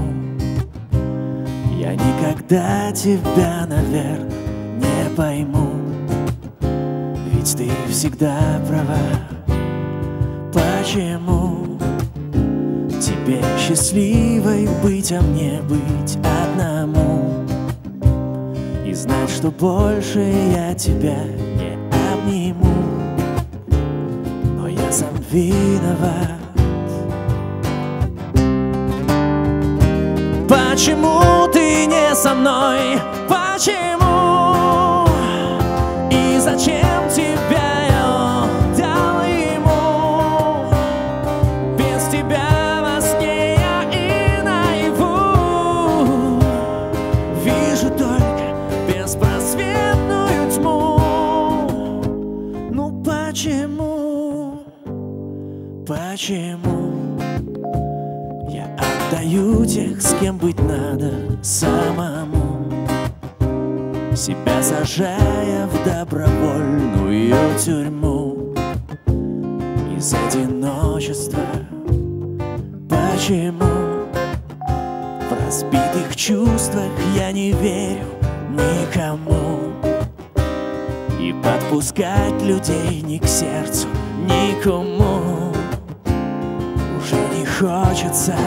S5: Я никогда тебя, наверное, не пойму, ведь ты всегда права. Почему тебе счастливой быть, а мне быть одному? И знать, что больше я тебя не обниму. Но я сам виноват. Почему ты не со мной? Почему? И зачем тебя я отдал ему? Без тебя во сне я и наяву вижу только беспросветную тьму. Ну почему? Почему? Я отдаю тех, с кем быть надо самому, себя сажая в добровольную тюрьму из одиночества. Почему в разбитых чувствах я не верю никому, и подпускать людей ни к сердцу, никому уже не хочется.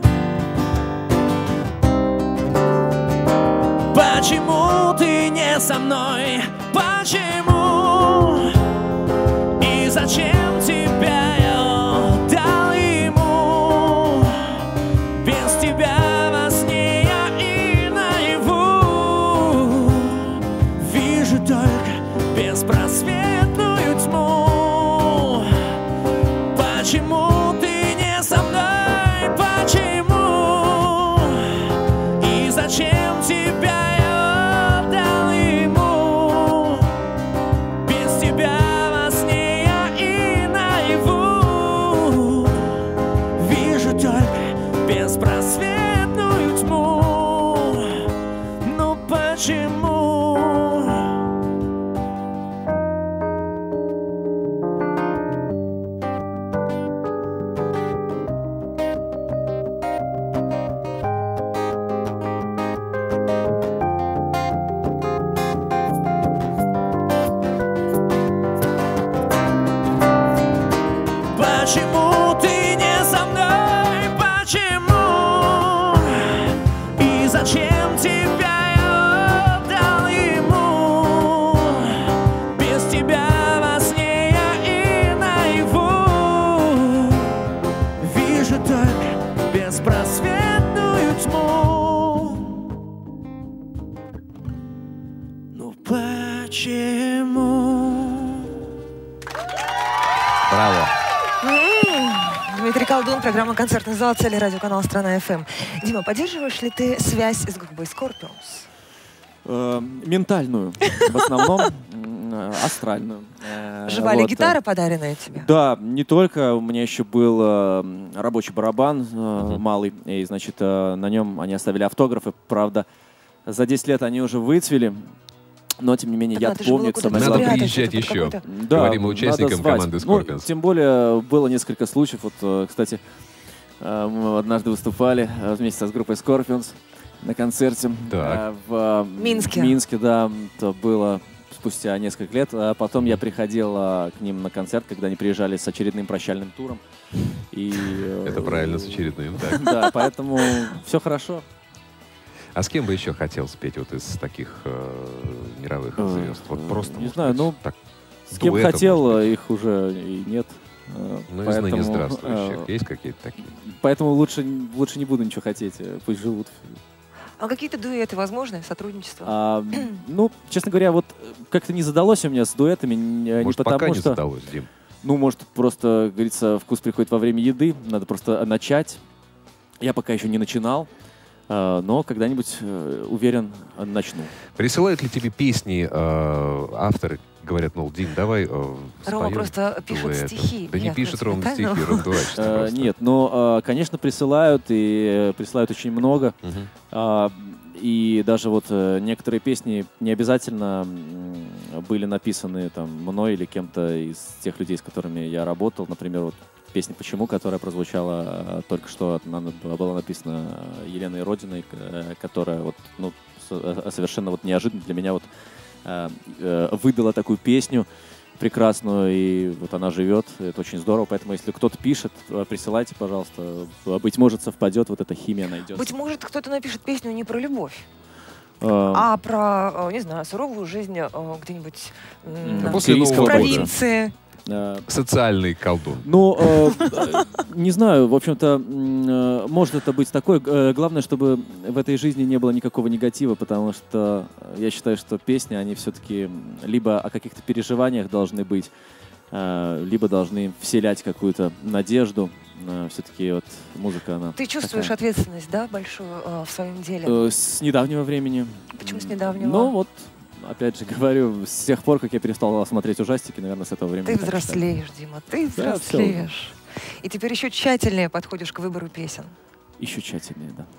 S5: Почему ты не со мной? Почему? И зачем тебя я отдал ему? Без тебя во сне я и наяву вижу только беспросветную тьму. Почему ты не со мной? Почему? И зачем тебя я отдал ему? Без тебя во сне я и наяву вижу только беспросветную тьму. Ну почему? почему?
S2: Браво.
S3: Дмитрий Колдун, программа «Концертный зал», телерадиоканал «Страна ФМ». Дима, поддерживаешь ли ты связь с группой Scorpions?
S4: Ментальную, в основном, астральную.
S3: Жива ли
S4: Вот,
S3: гитара, подаренная тебе?
S4: Да, не только. У меня еще был рабочий барабан малый, и, значит, на нем они оставили автографы. Правда, за 10 лет они уже выцвели, но, тем не менее,
S3: Так
S4: я
S3: надо же было
S4: помню,
S3: куда-то
S2: Надо
S3: спрятать,
S2: приезжать
S3: это под
S2: еще.
S3: какой-то-
S4: Да,
S2: Говорим
S4: надо
S2: участникам
S4: звать.
S2: команды
S4: Ну,
S2: Scorpions.
S4: тем более, было несколько случаев. Вот, кстати, мы однажды выступали вместе с группой Scorpions на концерте
S2: Так.
S4: в
S3: Минске.
S4: Минске, да, это было спустя несколько лет. А потом я приходил к ним на концерт, когда они приезжали с очередным прощальным туром. И,
S2: Это правильно, с очередным, да.
S4: Да, поэтому все хорошо.
S2: А с кем бы еще хотел спеть вот из таких мировых звезд? Вот просто,
S4: не
S2: может
S4: знаю,
S2: быть,
S4: ну,
S2: так,
S4: С кем
S2: дуэтом,
S4: хотел,
S2: может быть.
S4: их уже и нет.
S2: Ну, из ныне здравствующих. Есть какие-то такие?
S4: Поэтому лучше не буду ничего хотеть, пусть живут.
S3: А какие-то дуэты возможны, сотрудничество?
S4: Ну, честно говоря, вот как-то не задалось у меня с дуэтами, не
S2: Может,
S4: потому
S2: пока не
S4: что...
S2: задалось, Дим?
S4: Ну, может, просто, как говорится, вкус приходит во время еды, надо просто начать. Я пока еще не начинал, но когда-нибудь, уверен, начну.
S2: Присылают ли тебе песни авторы? Говорят, мол, Дим, давай
S3: Рома
S2: споем
S3: просто пишет
S2: дуэтом.
S3: стихи.
S2: Да не
S3: Я
S2: пишет
S3: просто
S2: Рома
S3: так,
S2: стихи,
S3: ну.
S2: Ром дурачится просто.
S4: Нет, но, конечно, присылают, и присылают очень много.
S2: Мгм.
S4: И даже вот некоторые песни не обязательно были написаны там мной или кем-то из тех людей, с которыми я работал. Например, вот песня «Почему», которая прозвучала только что, она была написана Еленой Родиной, которая вот, ну, совершенно вот неожиданно для меня вот выдала такую песню прекрасную, и вот она живет. Это очень здорово. Поэтому, если кто-то пишет, присылайте, пожалуйста. Быть может, совпадет, вот эта химия найдется.
S3: Быть может, кто-то напишет песню не про любовь,
S4: А,
S3: а про, не знаю, суровую жизнь где-нибудь
S2: После
S3: в
S2: Нового года.
S3: провинции.
S2: Социальный колдун.
S4: Ну, не знаю, в общем-то, может это быть такое. Главное, чтобы в этой жизни не было никакого негатива, потому что я считаю, что песни, они все-таки либо о каких-то переживаниях должны быть, либо должны вселять какую-то надежду. Все-таки вот музыка, она
S3: Ты чувствуешь
S4: такая.
S3: ответственность, да, большую в своем деле?
S4: С недавнего времени.
S3: Почему с недавнего?
S4: Ну, вот, опять же говорю, с тех пор, как я перестал смотреть ужастики, наверное, с этого времени.
S3: Ты
S4: так считаю.
S3: взрослеешь, Дима, ты
S4: Да,
S3: взрослеешь. И теперь еще тщательнее подходишь к выбору песен.
S4: Еще тщательнее, да.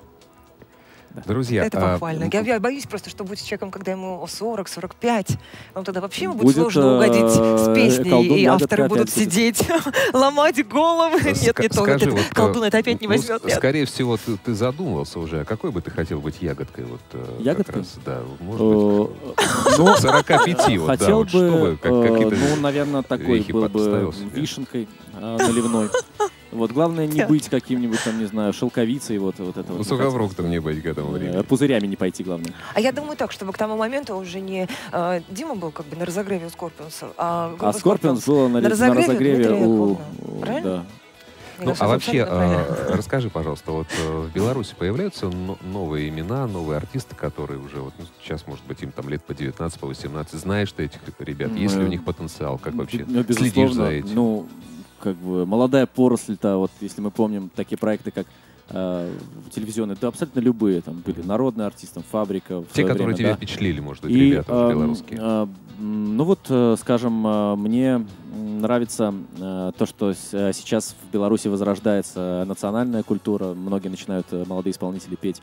S2: Друзья,
S3: Это похвально. Я боюсь просто, что будет с человеком, когда ему 40-45, вам тогда вообще ему будет
S4: Будет,
S3: сложно угодить с песней,
S4: колдун
S3: и
S4: ягодка
S3: авторы будут
S4: опять будет.
S3: сидеть, ломать головы. Нет, не то.
S2: скажи,
S3: Этот
S2: вот,
S3: колдун это опять не
S2: ну,
S3: возьмет. Нет.
S2: скорее всего, ты задумывался уже. А какой бы ты хотел быть ягодкой? Вот,
S4: Ягодкой?
S2: Как раз, да, может быть,
S4: Ну,
S2: 45, вот, да,
S4: хотел
S2: вот, чтобы какие-то
S4: ну, наверное, такой
S2: вехи
S4: был бы
S2: подставил себе.
S4: вишенкой наливной. Вот, главное не быть каким-нибудь там, не знаю, шелковицей, вот это вот.
S2: Ну,
S4: не
S2: сухофруктом не быть к этому
S4: хотелось.
S2: времени.
S4: Пузырями не пойти, главное.
S3: А я думаю так, чтобы к тому моменту уже не Дима был как бы на разогреве у Скорпионса, а группа
S4: А Скорпионс было на
S3: разогреве
S4: разогреве
S3: Дмитрия
S4: у...
S3: Яковлева. Правильно?
S4: Да.
S3: Мне
S2: Ну,
S3: кажется,
S2: а
S3: это
S2: вообще,
S3: абсолютно правильно.
S2: расскажи, пожалуйста, вот в Беларуси появляются новые имена, новые артисты, которые уже, вот, ну, сейчас, может быть, им там лет по 19, по 18. Знаешь ты этих ребят? Есть ли у них потенциал? Как вообще
S4: Ну,
S2: следишь
S4: безусловно,
S2: за этим?
S4: ну, как бы молодая поросль-то, вот если мы помним такие проекты, как телевизионные, да, абсолютно любые, там были народные артисты, «Фабрика». в
S2: Те,
S4: свое
S2: которые
S4: время,
S2: тебя
S4: да.
S2: впечатлили, может быть,
S4: И,
S2: ребята уже белорусские.
S4: ну вот, скажем, мне нравится то, что сейчас в Беларуси возрождается национальная культура. Многие начинают, молодые исполнители, петь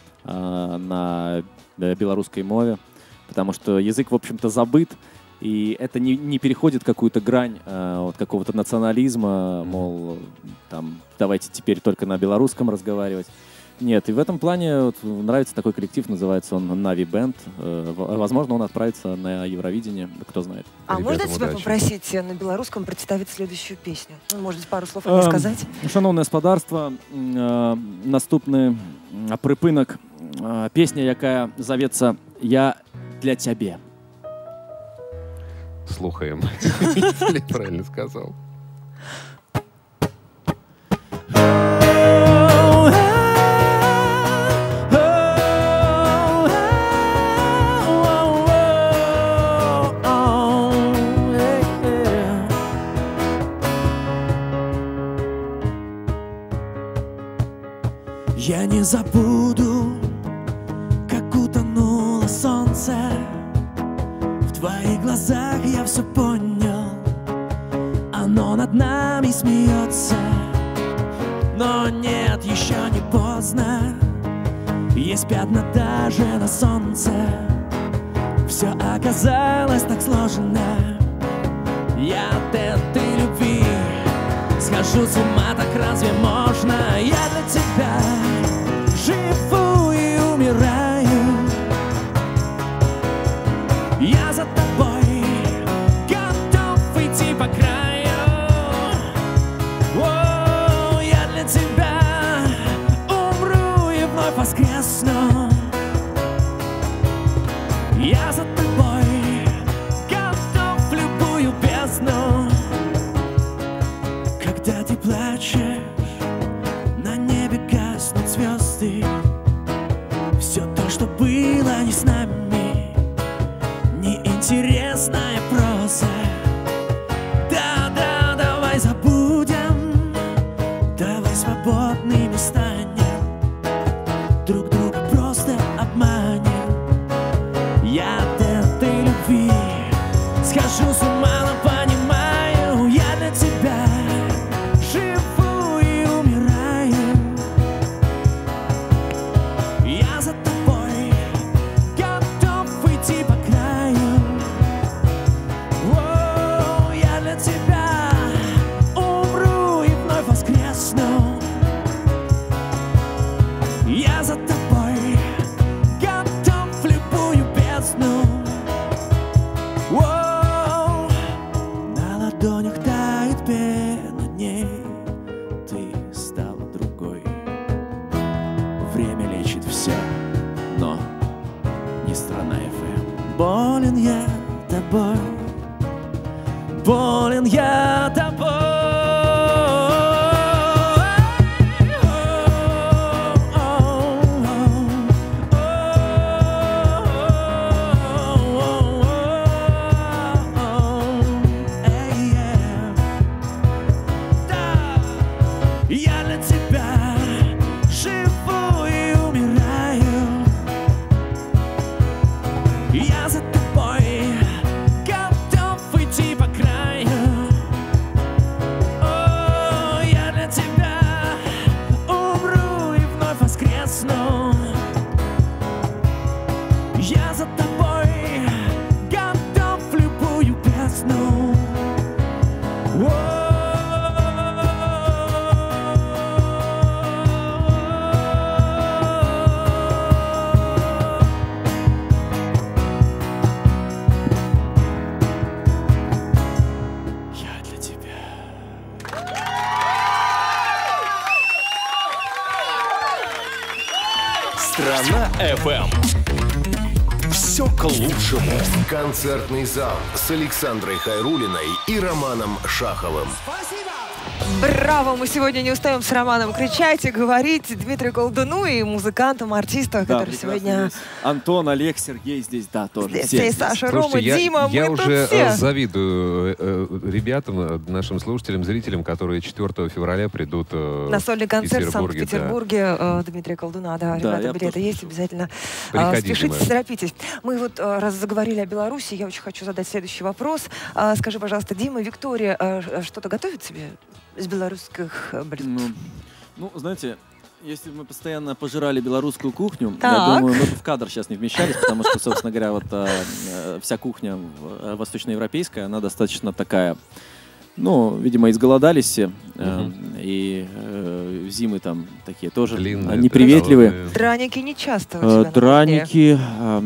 S4: на белорусской мове, потому что язык, в общем-то, забыт. И это не переходит какую-то грань вот какого-то национализма, мол, там, давайте теперь только на белорусском разговаривать. Нет, и в этом плане вот, нравится такой коллектив, называется он Нави Бенд. Возможно, он отправится на Евровидение, кто знает.
S3: А можно
S2: Ребятам
S3: тебя
S2: удачи.
S3: попросить на белорусском представить следующую песню? Ну, может быть, пару слов о ней сказать?
S4: Шановне господарство, наступны припинок. Песня, якая зовется «Я для тебе».
S2: Слухаем. Или правильно сказал.
S5: не забуду, как утонуло солнце. В твоих глазах я все понял. Оно над нами смеется. Но нет, еще не поздно. Есть пятна даже на солнце. Все оказалось так сложно. Я от этой любви схожу с ума, так разве можно? Я для тебя живу и умираю. Я за тобой готов идти по краю. О, я для тебя умру и вновь воскресну. Я за тобой готов в любую бездну. Когда ты плачешь, на небе гаснут звезды. Все то, что было не с нами, неинтересная проза. Да-да, давай забудем, давай свободными станем, друг друга просто обманем. Я от этой любви схожу с ума, но понимаю, я для тебя живу и умираю. Я за тобой готов идти по краю. О, я для тебя умру и вновь воскресну. Я за тобой готов в любую бездну. О, на ладонях тает пена дней. Ты стала другой. Время лечит все, но не страна FM. Болен я тобой, болен я тобой. Я для тебя живу и умираю. Я за тобой готов идти по краю. О, я для тебя умру и вновь воскресну. Я за тобой готов в любую бездну. Я для тебя.
S1: Страна FM. Все к лучшему. Концертный зал с Александрой Хайруллиной и Романом Шаховым.
S3: Браво! Мы сегодня не устаем с Романом кричать и говорить Дмитрию Колдуну и музыкантам, артистам,
S4: Да,
S3: которые сегодня...
S4: есть Антон, Олег, Сергей здесь, да, тоже.
S3: Здесь
S4: все
S3: все,
S4: здесь.
S3: Саша,
S2: Слушайте,
S3: Рома, Дима,
S2: я
S3: мы тут
S2: уже
S3: все.
S2: завидую ребятам, нашим слушателям, зрителям, которые 4 февраля придут
S3: На сольный концерт в
S2: Петербурге,
S3: Санкт-Петербурге Дмитрия Колдуна. Да, ребята,
S4: я
S3: билеты
S4: тоже
S3: есть, обязательно
S2: Приходите,
S3: спешите,
S2: мы.
S3: торопитесь. Мы вот, раз заговорили о Беларуси, я очень хочу задать следующий вопрос. Скажи, пожалуйста, Дима, Виктория, что-то готовит себе из белорусских блюд?
S4: Ну, знаете, если бы мы постоянно пожирали белорусскую кухню,
S3: Так.
S4: я думаю, мы бы в кадр сейчас не вмещались, потому что, собственно говоря, вот вся кухня восточноевропейская, она достаточно такая, ну, видимо, изголодались все, и зимы там такие тоже
S2: длинные,
S4: неприветливые.
S2: голодные.
S3: Драники не часто у тебя на кухне.
S4: Драники,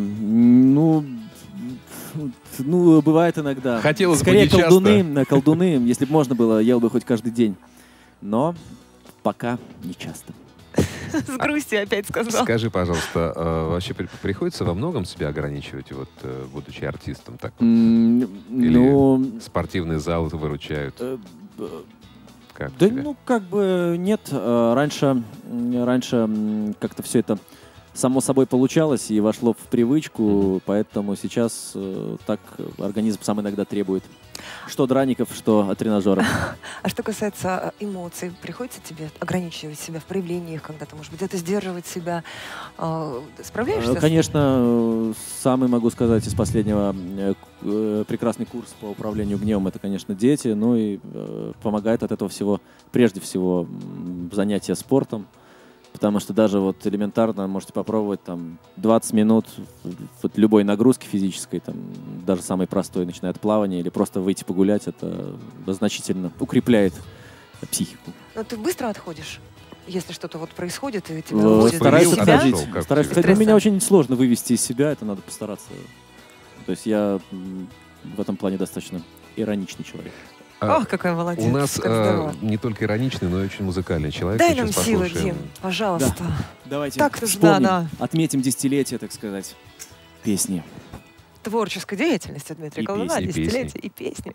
S4: ну, бывает иногда.
S2: Хотелось бы
S4: Скорее
S2: не часто.
S4: колдуны, если бы можно было, ел бы хоть каждый день. Но пока не часто.
S3: С грустью опять сказал.
S2: Скажи, пожалуйста, вообще приходится во многом себя ограничивать, вот, будучи артистом? Так?
S4: Ну,
S2: Спортивный зал выручают? Как
S4: да,
S2: тебя?
S4: ну, как бы нет. Раньше как-то все это само собой получалось и вошло в привычку, поэтому сейчас так организм сам иногда требует. Что драников, что тренажера.
S3: А что касается эмоций, приходится тебе ограничивать себя в проявлении их когда-то, может быть, где-то сдерживать себя? Справляешься?
S4: Конечно, самый, могу сказать, из последнего прекрасный курс по управлению гневом — это, конечно, дети, ну и помогает от этого всего, прежде всего, занятия спортом. Потому что даже вот элементарно можете попробовать там 20 минут вот любой нагрузки физической, там, даже самой простой, начиная от плавания, или просто выйти погулять, это значительно укрепляет психику.
S3: Но ты быстро отходишь, если что-то вот происходит, и тебя выводит
S4: Стараюсь
S3: из себя?
S4: отходить.
S2: Как
S4: Стараюсь
S2: тебе?
S4: отходить. Но меня очень сложно вывести из себя, это надо постараться. То есть я в этом плане достаточно ироничный человек.
S3: Ох, какой молодец.
S2: У нас
S3: как здорово.
S2: не только ироничный, но и очень музыкальный человек.
S3: Дай
S2: Сейчас
S3: нам силы,
S2: послушаем.
S3: Дим, пожалуйста.
S4: Давайте
S3: Так нужна,
S4: вспомним,
S3: да.
S4: отметим десятилетие, так сказать, песни.
S3: Творческой деятельности Дмитрия
S4: И
S3: Колдуна,
S2: песни,
S3: десятилетие и песни.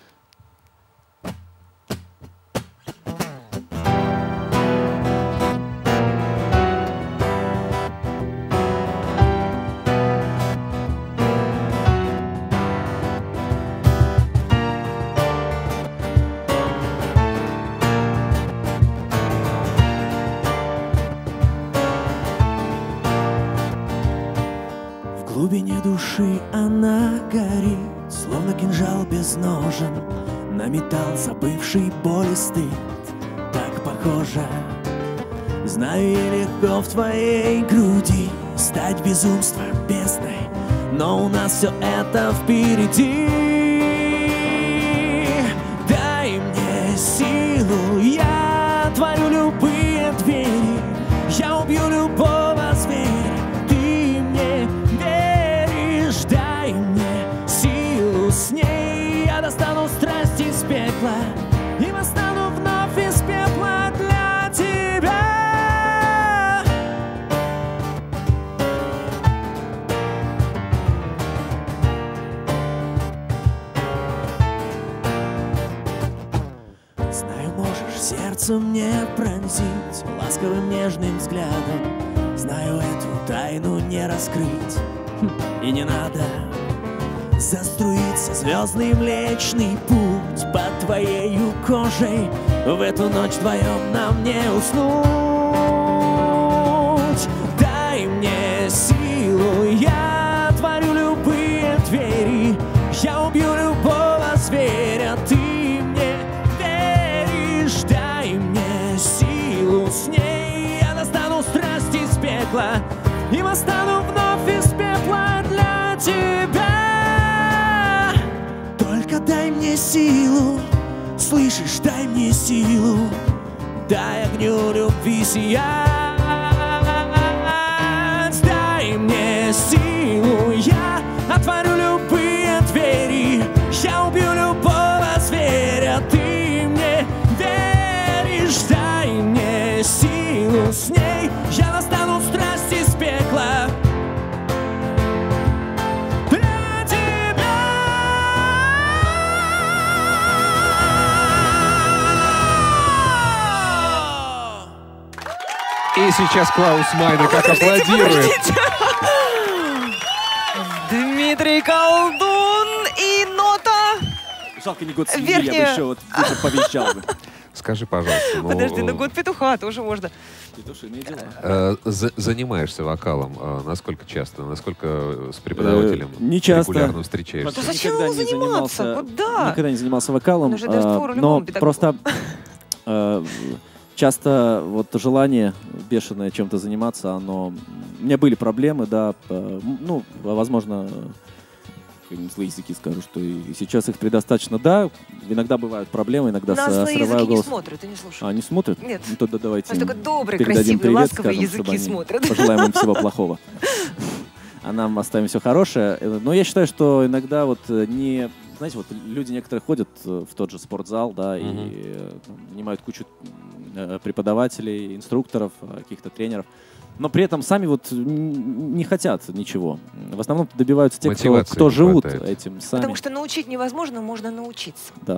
S5: В глубине души она горит, словно кинжал без ножен, на металл забывший боль и стыд. Так похоже. Знаю, ей легко в твоей груди стать безумством бездной, но у нас все это впереди. Дай мне силу, я творю любые двери, я убью любого зверя. Ты мне веришь, дай мне силу, с ней я достану страсть из пекла и восстану вновь из пепла для тебя. Знаю, можешь сердце мне пронзить ласковым нежным взглядом. Знаю, эту тайну не раскрыть, и не надо. Заструится звездный Млечный Путь под твоею кожей. В эту ночь вдвоем нам не уснуть. Дай мне силу, я творю любые двери, я убью любого зверя. Ты мне веришь, дай мне силу, с ней я достану страсть из пекла и восстану вновь из пепла для тебя. Только дай мне силу, слышишь, дай мне силу, дай огню любви сиять. Дай мне силу, я отворю любые двери, я убью любого зверя. Ты мне веришь, дай мне силу, с ней я достану страсть из пекла для тебя.
S2: И сейчас Клаус Майнер как аплодирует.
S3: Дмитрий Колдун и нота.
S4: Жалко, не год свиньи, я бы
S3: Верхняя.
S4: еще вот где-то повещал бы.
S2: Скажи, пожалуйста,
S3: Подожди, ну год петуха тоже можно.
S4: Петушиные дела.
S2: занимаешься вокалом насколько часто? Насколько с преподавателем
S4: Не часто.
S2: регулярно встречаешься?
S3: Да зачем
S4: Никогда
S3: ему
S4: не
S3: заниматься?
S4: занимался-
S3: Вот да.
S4: Никогда не занимался вокалом,
S3: Он же даст фору
S4: но
S3: любому педагогу.
S4: просто часто вот желание бешеное чем-то заниматься, оно... У меня были проблемы, да, ну, возможно, какие-нибудь злые языки скажу, что и сейчас их предостаточно, да, иногда бывают проблемы, иногда
S3: Нас злые
S4: срываю
S3: языки не
S4: голос.
S3: смотрят, ты не слушай.
S4: А, не смотрят?
S3: Нет.
S4: Ну, тогда давайте
S3: У нас только добрые,
S4: передадим
S3: красивые,
S4: привет,
S3: ласковые
S4: скажем, чтобы
S3: языки
S4: они
S3: смотрят.
S4: пожелаем им всего плохого. А нам оставим все хорошее. Но я считаю, что иногда вот не... Знаете, вот люди некоторые ходят в тот же спортзал, да, и нанимают кучу преподавателей, инструкторов, каких-то тренеров, но при этом сами вот не хотят ничего. В основном добиваются те,
S2: Мотивации
S4: кто
S2: не
S4: живут
S2: хватает.
S4: этим сами.
S3: Потому что научить невозможно, можно научиться.
S4: Да,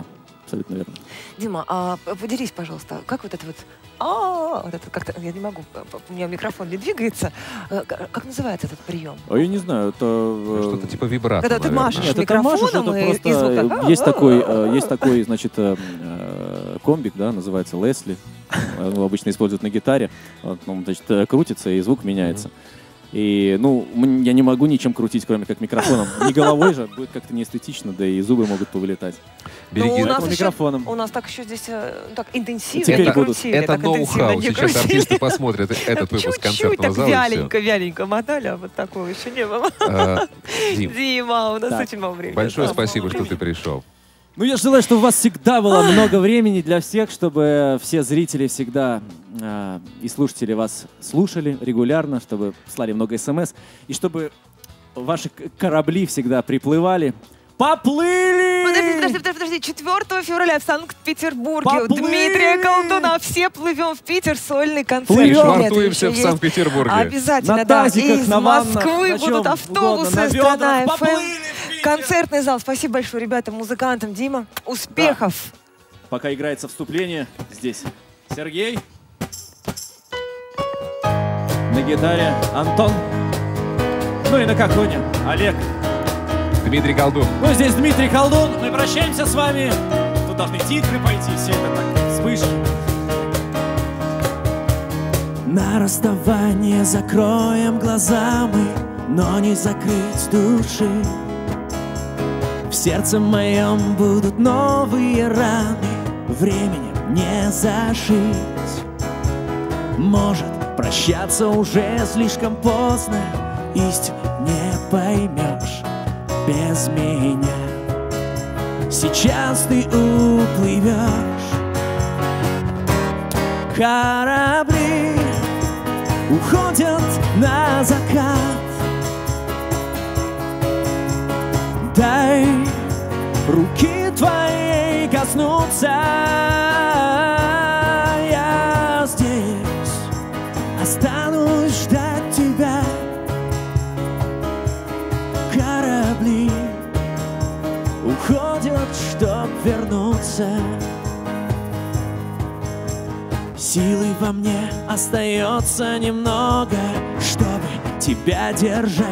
S4: абсолютно верно.
S3: Дима, а поделись, пожалуйста, как вот это вот это как-то, я не могу, у меня микрофон не двигается. Как называется этот прием?
S4: А я не знаю, это...
S2: Что-то типа вибрато,
S3: Когда ты
S2: наверное.
S3: машешь
S4: Нет, это машешь,
S3: микрофоном
S4: это
S3: и звука.
S4: просто... Есть такой, значит, комбик, да, называется Лесли. Его обычно используют на гитаре. Вот, он, значит, крутится, и звук меняется. И, ну, я не могу ничем крутить, кроме как микрофоном. Не головой же, будет как-то неэстетично, да и зубы могут повылетать.
S2: Береги.
S3: У нас
S4: микрофоном.
S3: У нас так еще здесь так интенсивно
S4: Теперь
S3: не
S4: будут.
S3: крутили,
S2: Это
S3: так интенсивно
S2: ноу-хау.
S3: не
S2: Сейчас
S3: крутили.
S2: артисты посмотрят этот выпуск
S3: Чуть-чуть
S2: концертного
S3: так
S2: зала. и всё.
S3: вяленько мотали, а вот такого еще не было.
S2: Дим,
S3: Дима, у нас
S4: Так.
S3: очень мало времени.
S2: большое
S3: Да,
S2: спасибо,
S3: мало
S2: что ты
S3: времени.
S2: пришел.
S4: Ну, я желаю, чтобы у вас всегда было много времени для всех, чтобы все зрители всегда и слушатели вас слушали регулярно, чтобы слали много смс, и чтобы ваши корабли всегда приплывали. Поплыли!
S3: Подожди. 4 февраля в Санкт-Петербурге у
S4: Поплыли!
S3: Дмитрия Колдуна. Все плывем в Питер, сольный концерт.
S4: Плывем.
S3: Нет,
S2: Швартуемся
S3: еще
S2: в
S3: есть.
S2: Санкт-Петербурге.
S3: Обязательно,
S4: На
S3: да.
S4: тазиках,
S3: Из
S4: на ваннах,
S3: Москвы
S4: на чем
S3: будут автобусы,
S4: угодно, на
S3: страна
S4: ведрах.
S3: ФМ.
S4: Поплыли в Питер!
S3: Концертный зал. Спасибо большое, ребята, музыкантам. Дима, успехов.
S4: Пока играется вступление, здесь Сергей. На гитаре Антон. Ну и на каконе Олег.
S2: Дмитрий Колдун.
S4: Ну, здесь Дмитрий Колдун. Мы прощаемся с вами. Тут должны титры пойти, все это так, вспышки.
S5: На расставание закроем глаза мы, но не закрыть души. В сердце моем будут новые раны, временем не зашить. Может, прощаться уже слишком поздно, истину не поймешь без меня. Сейчас ты уплывешь. Корабли уходят на закат. Дай руки твоей коснуться. Я здесь останусь ждать тебя. Корабли уходят, чтоб вернуться. Силы во мне остается немного, чтобы тебя держать.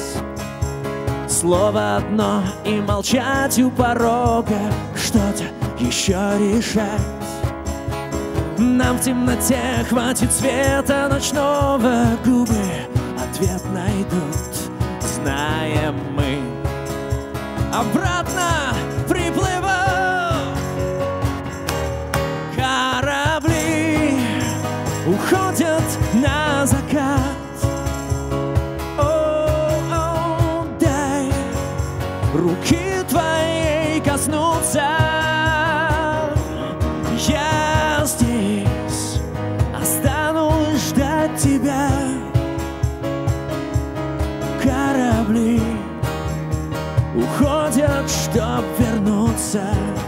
S5: Слово одно и молчать у порога, что-то еще решать. Нам в темноте хватит света ночного, губы ответ найдут, знаем мы. Обратно приплыву. Корабли уходят на закат. О, дай руки твоей коснуться. Я здесь останусь ждать тебя. Корабли уходят, чтоб вернуться.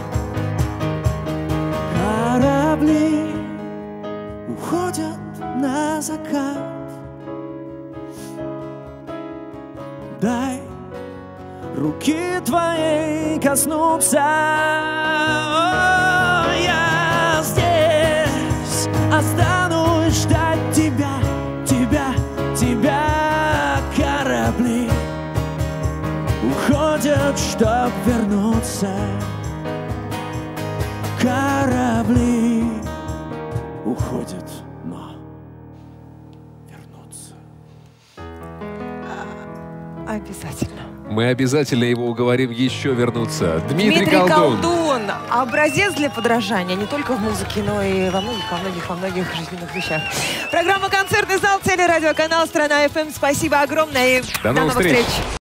S5: Корабли уходят на закат. Дай руки твоей коснуться. О, я здесь останусь ждать тебя, тебя, тебя. Корабли уходят, чтоб вернуться. Корабли уходят, но вернутся.
S3: Обязательно.
S2: Мы обязательно его уговорим еще вернуться. Дмитрий
S3: Дмитрий
S2: Колдун.
S3: Колдун. Образец для подражания не только в музыке, но и во многих жизненных вещах. Программа «Концертный зал», телерадиоканал «Страна ФМ». Спасибо огромное и
S2: До новых встреч.